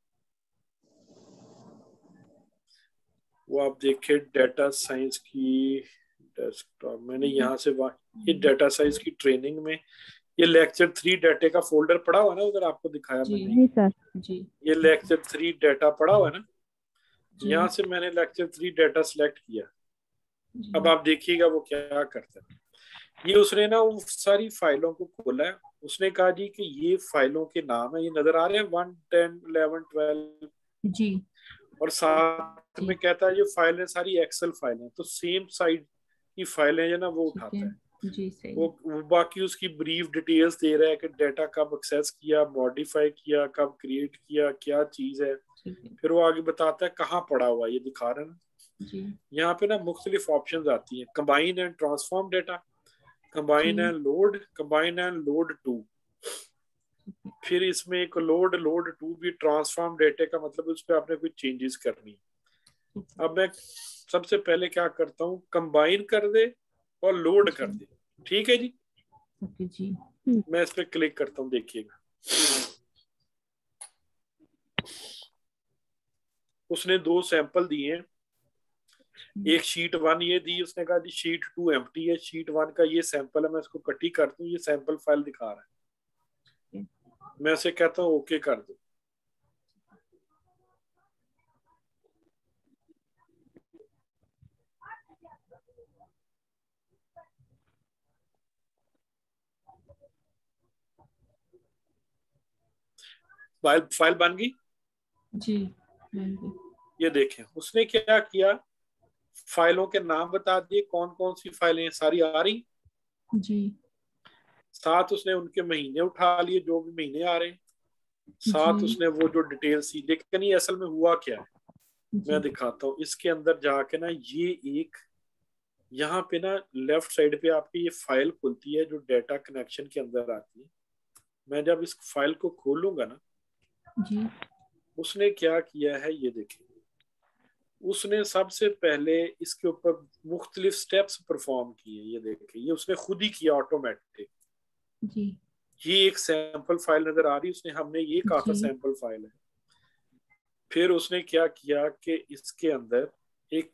S2: वो आप देखिए डेटा साइंस की डेस्कटॉप, मैंने यहाँ से ये डेटा साइंस की ट्रेनिंग में ये लेक्चर 3 डाटा का फोल्डर पड़ा हुआ है ना, उधर आपको दिखाया मैंने।
S5: जी सर।
S3: जी
S2: ये लेक्चर 3 डाटा पड़ा हुआ है ना,
S3: जी
S2: यहाँ से मैंने लेक्चर 3 डाटा सिलेक्ट किया। अब आप देखिएगा वो क्या करता है। ये उसने ना उन सारी फाइलों को खोला है। उसने कहा जी कि ये फाइलों के नाम है, ये नजर आ रहे हैं 1, 10, 11, 12
S3: जी
S2: और साथ में कहता है ये फाइलें सारी एक्सेल फाइलें, तो सेम साइड की फाइलें जो ना वो उठाता है।
S3: जी सही।
S2: वो बाकी उसकी ब्रीफ डिटेल्स दे रहा है कि डाटा कब एक्सेस किया, मॉडिफाई किया, कब क्रिएट किया, क्या चीज है। फिर वो आगे बताता है कहाँ पड़ा हुआ, ये दिखा रहे हैं ना।
S3: जी
S2: यहाँ पे ना मुख्तलिफ ऑप्शंस आती हैं, combine and transform data, combine and load, combine and load to. फिर इसमें एक लोड टू भी ट्रांसफॉर्म डाटा का मतलब उस पर आपने कोई चेंजेस करनी है। अब मैं सबसे पहले क्या करता हूँ, कंबाइन कर दे और लोड कर दे, ठीक है जी?
S3: ओके जी।
S2: मैं इस पे क्लिक करता हूँ, देखिएगा उसने 2 सैंपल दिए हैं। एक शीट 1 ये दी, उसने कहा जी शीट 2 एम्प्टी है, शीट 1 का ये सैंपल है। मैं इसको कटी करता हूँ, ये सैंपल फाइल दिखा रहा है। मैं इसे कहता हूँ ओके कर दो। फाइल बन गई
S3: जी।
S2: ये देखें उसने क्या किया, फाइलों के नाम बता दिए, कौन कौन सी फाइलें सारी आ रही
S3: जी।
S2: साथ उसने उनके महीने उठा लिए, जो भी महीने आ रहे हैं साथ उसने वो जो डिटेल्स थी। लेकिन ये असल में हुआ क्या है मैं दिखाता हूँ। इसके अंदर जाके ना ये एक यहाँ पे ना लेफ्ट साइड पे आपकी ये फाइल खुलती है जो डेटा कनेक्शन के अंदर आती है। मैं जब इस फाइल को खोलूंगा ना,
S3: जी
S2: उसने क्या किया है ये देखिए। उसने सबसे पहले इसके ऊपर मुख्तलिफ स्टेप्स परफॉर्म किए, ये देखिए ये उसने खुद ही किया ऑटोमेटिक।
S3: जी
S2: ये एक सैंपल फाइल नजर आ रही, उसने हमने ये कहा था सैंपल फाइल है। फिर उसने क्या किया कि इसके अंदर एक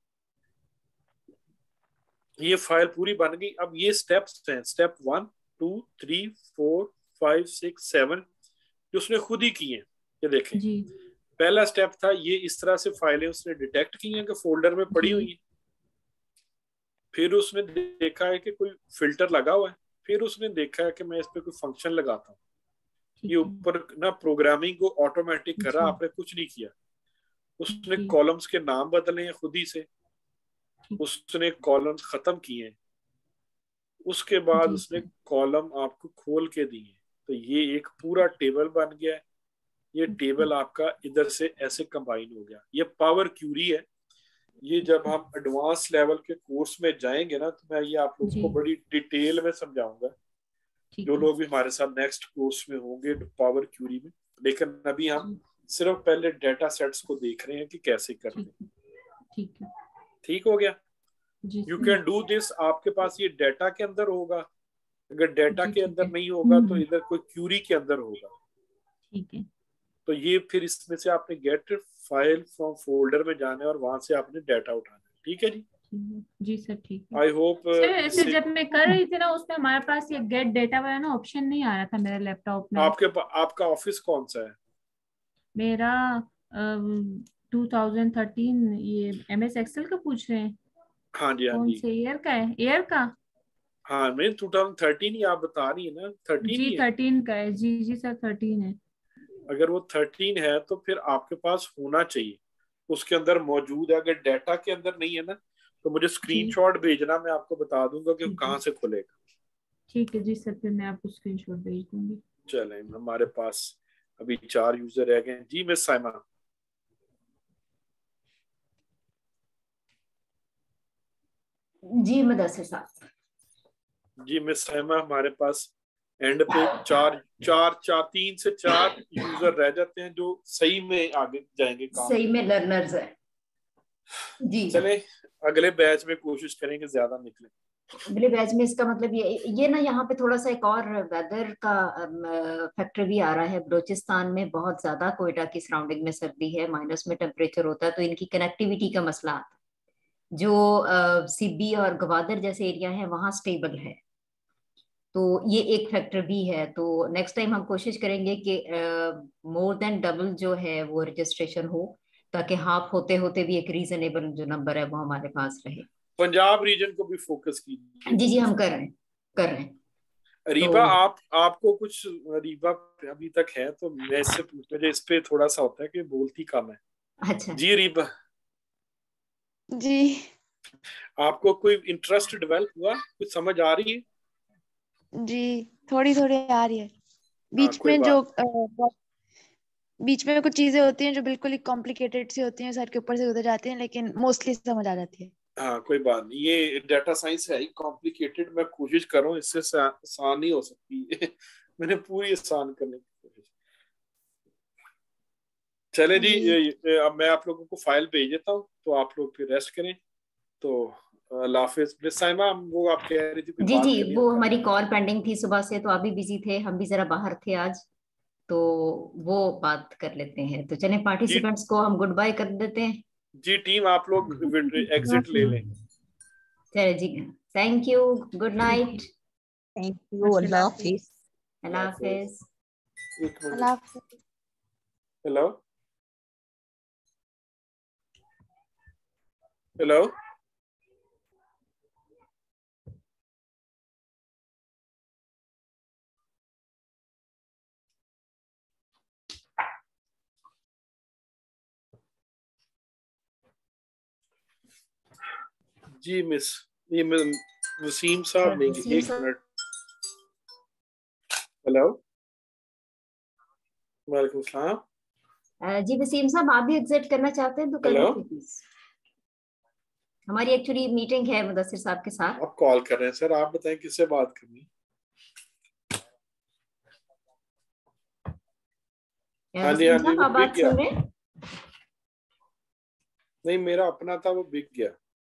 S2: ये फाइल पूरी बन गई। अब ये स्टेप्स हैं, स्टेप 1, 2, 3, 4, 5, 6, 7 जो उसने खुद ही किए हैं। ये देखें पहला स्टेप था ये इस तरह से फाइलें उसने डिटेक्ट की हैं कि फोल्डर में पड़ी हुई हैं। फिर उसने देखा है कि कोई फिल्टर लगा हुआ है, फिर उसने देखा है कि मैं इस पे कोई फंक्शन लगाता हूँ। ये ऊपर ना प्रोग्रामिंग को ऑटोमेटिक करा, आपने कुछ नहीं किया। उसने कॉलम्स के नाम बदले हैं खुद ही से, उसने कॉलम्स खत्म किए हैं, उसके बाद उसने कॉलम आपको खोल के दिए। तो ये एक पूरा टेबल बन गया है। ये टेबल आपका इधर से ऐसे कंबाइन हो गया। ये पावर क्यूरी है। ये जब हम एडवांस लेवल के कोर्स में जाएंगे ना, तो मैं ये आप लोगों को बड़ी डिटेल में समझाऊंगा, जो लोग भी हमारे साथ नेक्स्ट कोर्स में होंगे पावर क्यूरी में। लेकिन अभी हम सिर्फ पहले डेटा सेट्स को देख रहे हैं कि कैसे करते हैं। ठीक हो गया? You can do this. आपके पास ये डेटा के अंदर होगा, अगर डेटा के अंदर नहीं होगा तो इधर कोई क्यूरी के अंदर होगा।
S3: ठीक है।
S2: तो ये फिर इसमें से आपने गेट फाइल फ्रॉम फोल्डर में जाना है और वहां से आपने डेटा उठाना है। ठीक है जी?
S3: जी सर ठीक है।
S2: आई होप
S3: ऐसे जब मैं कर रही थी ना, उसमें हमारे पास ये गेट डेटा वाला ना ऑप्शन नहीं आ रहा था मेरे लैपटॉप में।
S2: आपका ऑफिस कौन सा है? मेरा
S3: 2013। ये MS एक्सेल का पूछ रहे हैं?
S2: हाँ जी, हाँ
S3: कौन
S2: जी।
S3: से ईयर का है? ईयर का?
S2: हाँ, मैं 2013 ही आप बता रही है ना? 13
S3: जी
S2: ही है।
S3: 13 का है। जी जी सर 13 है।
S2: अगर वो 13 है तो फिर आपके पास होना चाहिए, उसके अंदर मौजूद है। अगर डेटा के अंदर नहीं है ना, तो मुझे स्क्रीनशॉट भेजना, मैं आपको बता दूंगा कि कहाँ से खुलेगा।
S3: ठीक है जी सर, फिर मैं आपको स्क्रीनशॉट भेज दूंगी।
S2: चलें, हमारे पास अभी 4 यूजर रह गए। जी मिस साइमा।
S11: जी मुदस्सिर साहब।
S2: जी मिस साइमा, हमारे पास एंड पे 3 से 4 यूजर रह जाते हैं जो सही में आगे जाएंगे काम।
S11: सही में लर्नर्स है जी।
S2: चले अगले बैच में कोशिश करेंगे ज्यादा निकले।
S11: अगले बैच में इसका मतलब ये ना, यहाँ पे थोड़ा सा एक और वेदर का फैक्टर भी आ रहा है। बलूचिस्तान में बहुत ज्यादा कोयटा की सराउंडिंग में सर्दी है, माइनस में टेम्परेचर होता है, तो इनकी कनेक्टिविटी का मसला आता है। जो सिब्बी और गवादर जैसे एरिया है वहाँ स्टेबल है, तो ये एक फैक्टर भी है। तो नेक्स्ट टाइम हम कोशिश करेंगे कि मोर देन डबल जो है वो रजिस्ट्रेशन हो, ताकि हाफ होते होते भी एक रीजनेबल जो नंबर है वो हमारे पास रहे।
S2: पंजाब रीजन को भी फोकस कीजिए।
S11: जी जी हम कर रहे हैं।
S2: रीबा, आपको कुछ रीबा अभी तक है तो मैं इससे मुझे इस पे थोड़ा सा होता है कि बोलती कम है।
S11: अच्छा
S2: जी रीबा
S8: जी,
S2: आपको कोई इंटरेस्ट डेवलप हुआ, कुछ समझ आ रही है?
S8: जी थोड़ी थोड़ी आ रही है। बीच में कुछ चीजें होती हैं जो बिल्कुल ही कॉम्प्लिकेटेड सी होती हैं, सर के ऊपर से गुजर जाती हैं, लेकिन मोस्टली समझ आ जाती है।
S2: हाँ कोई बात नहीं, ये डाटा साइंस है ही कॉम्प्लिकेटेड। मैं कोशिश कर रहा हूँ इससे आसान नहीं हो सकती मैंने पूरी आसान करने की कोशिश। चले जी, अब मैं आप लोगों को फाइल भेज देता हूँ, तो आप लोग फिर रेस्ट करें। तो अल्लाह हाफिज़। मिस साइमा, वो आप कह रही थी
S11: जी जी, वो हमारी कॉल पेंडिंग थी सुबह से, तो आप भी बिजी थे, हम भी जरा बाहर थे आज, तो वो बात कर लेते हैं। तो चलें पार्टिसिपेंट्स को हम गुड बाय कर देते हैं।
S2: जी टीम, आप लोग एग्जिट ले लें।
S11: चले जी, thank you, good night.
S4: Thank you, अल्लाह हाफिज।
S11: अल्लाह हाफिज।
S2: Hello hello. जी मिस, ये वसीम साहब लेंगे, 1 मिनट। हेलो, वालेकुम सलाम।
S11: जी वसीम साहब, आप भी एग्जिट करना चाहते हैं तो कर लीजिए प्लीज। हमारी एक्चुअली मीटिंग है मुदस्सिर साहब के साथ।
S2: आप कॉल कर रहे हैं सर, आप बताएं किससे बात करनी। हाँ जी, हाँ जी, वो बिक गया। नहीं, मेरा अपना था, वो बिक गया।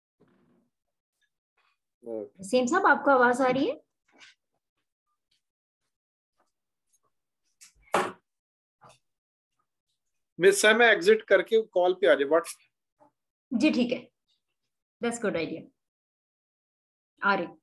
S11: वसीम साहब, आपको आवाज आ रही है?
S2: मिस है, मैं एग्जिट करके कॉल पे आ जाए व्हाट्सएप।
S11: जी ठीक है, दैट्स गुड आइडिया। आ रही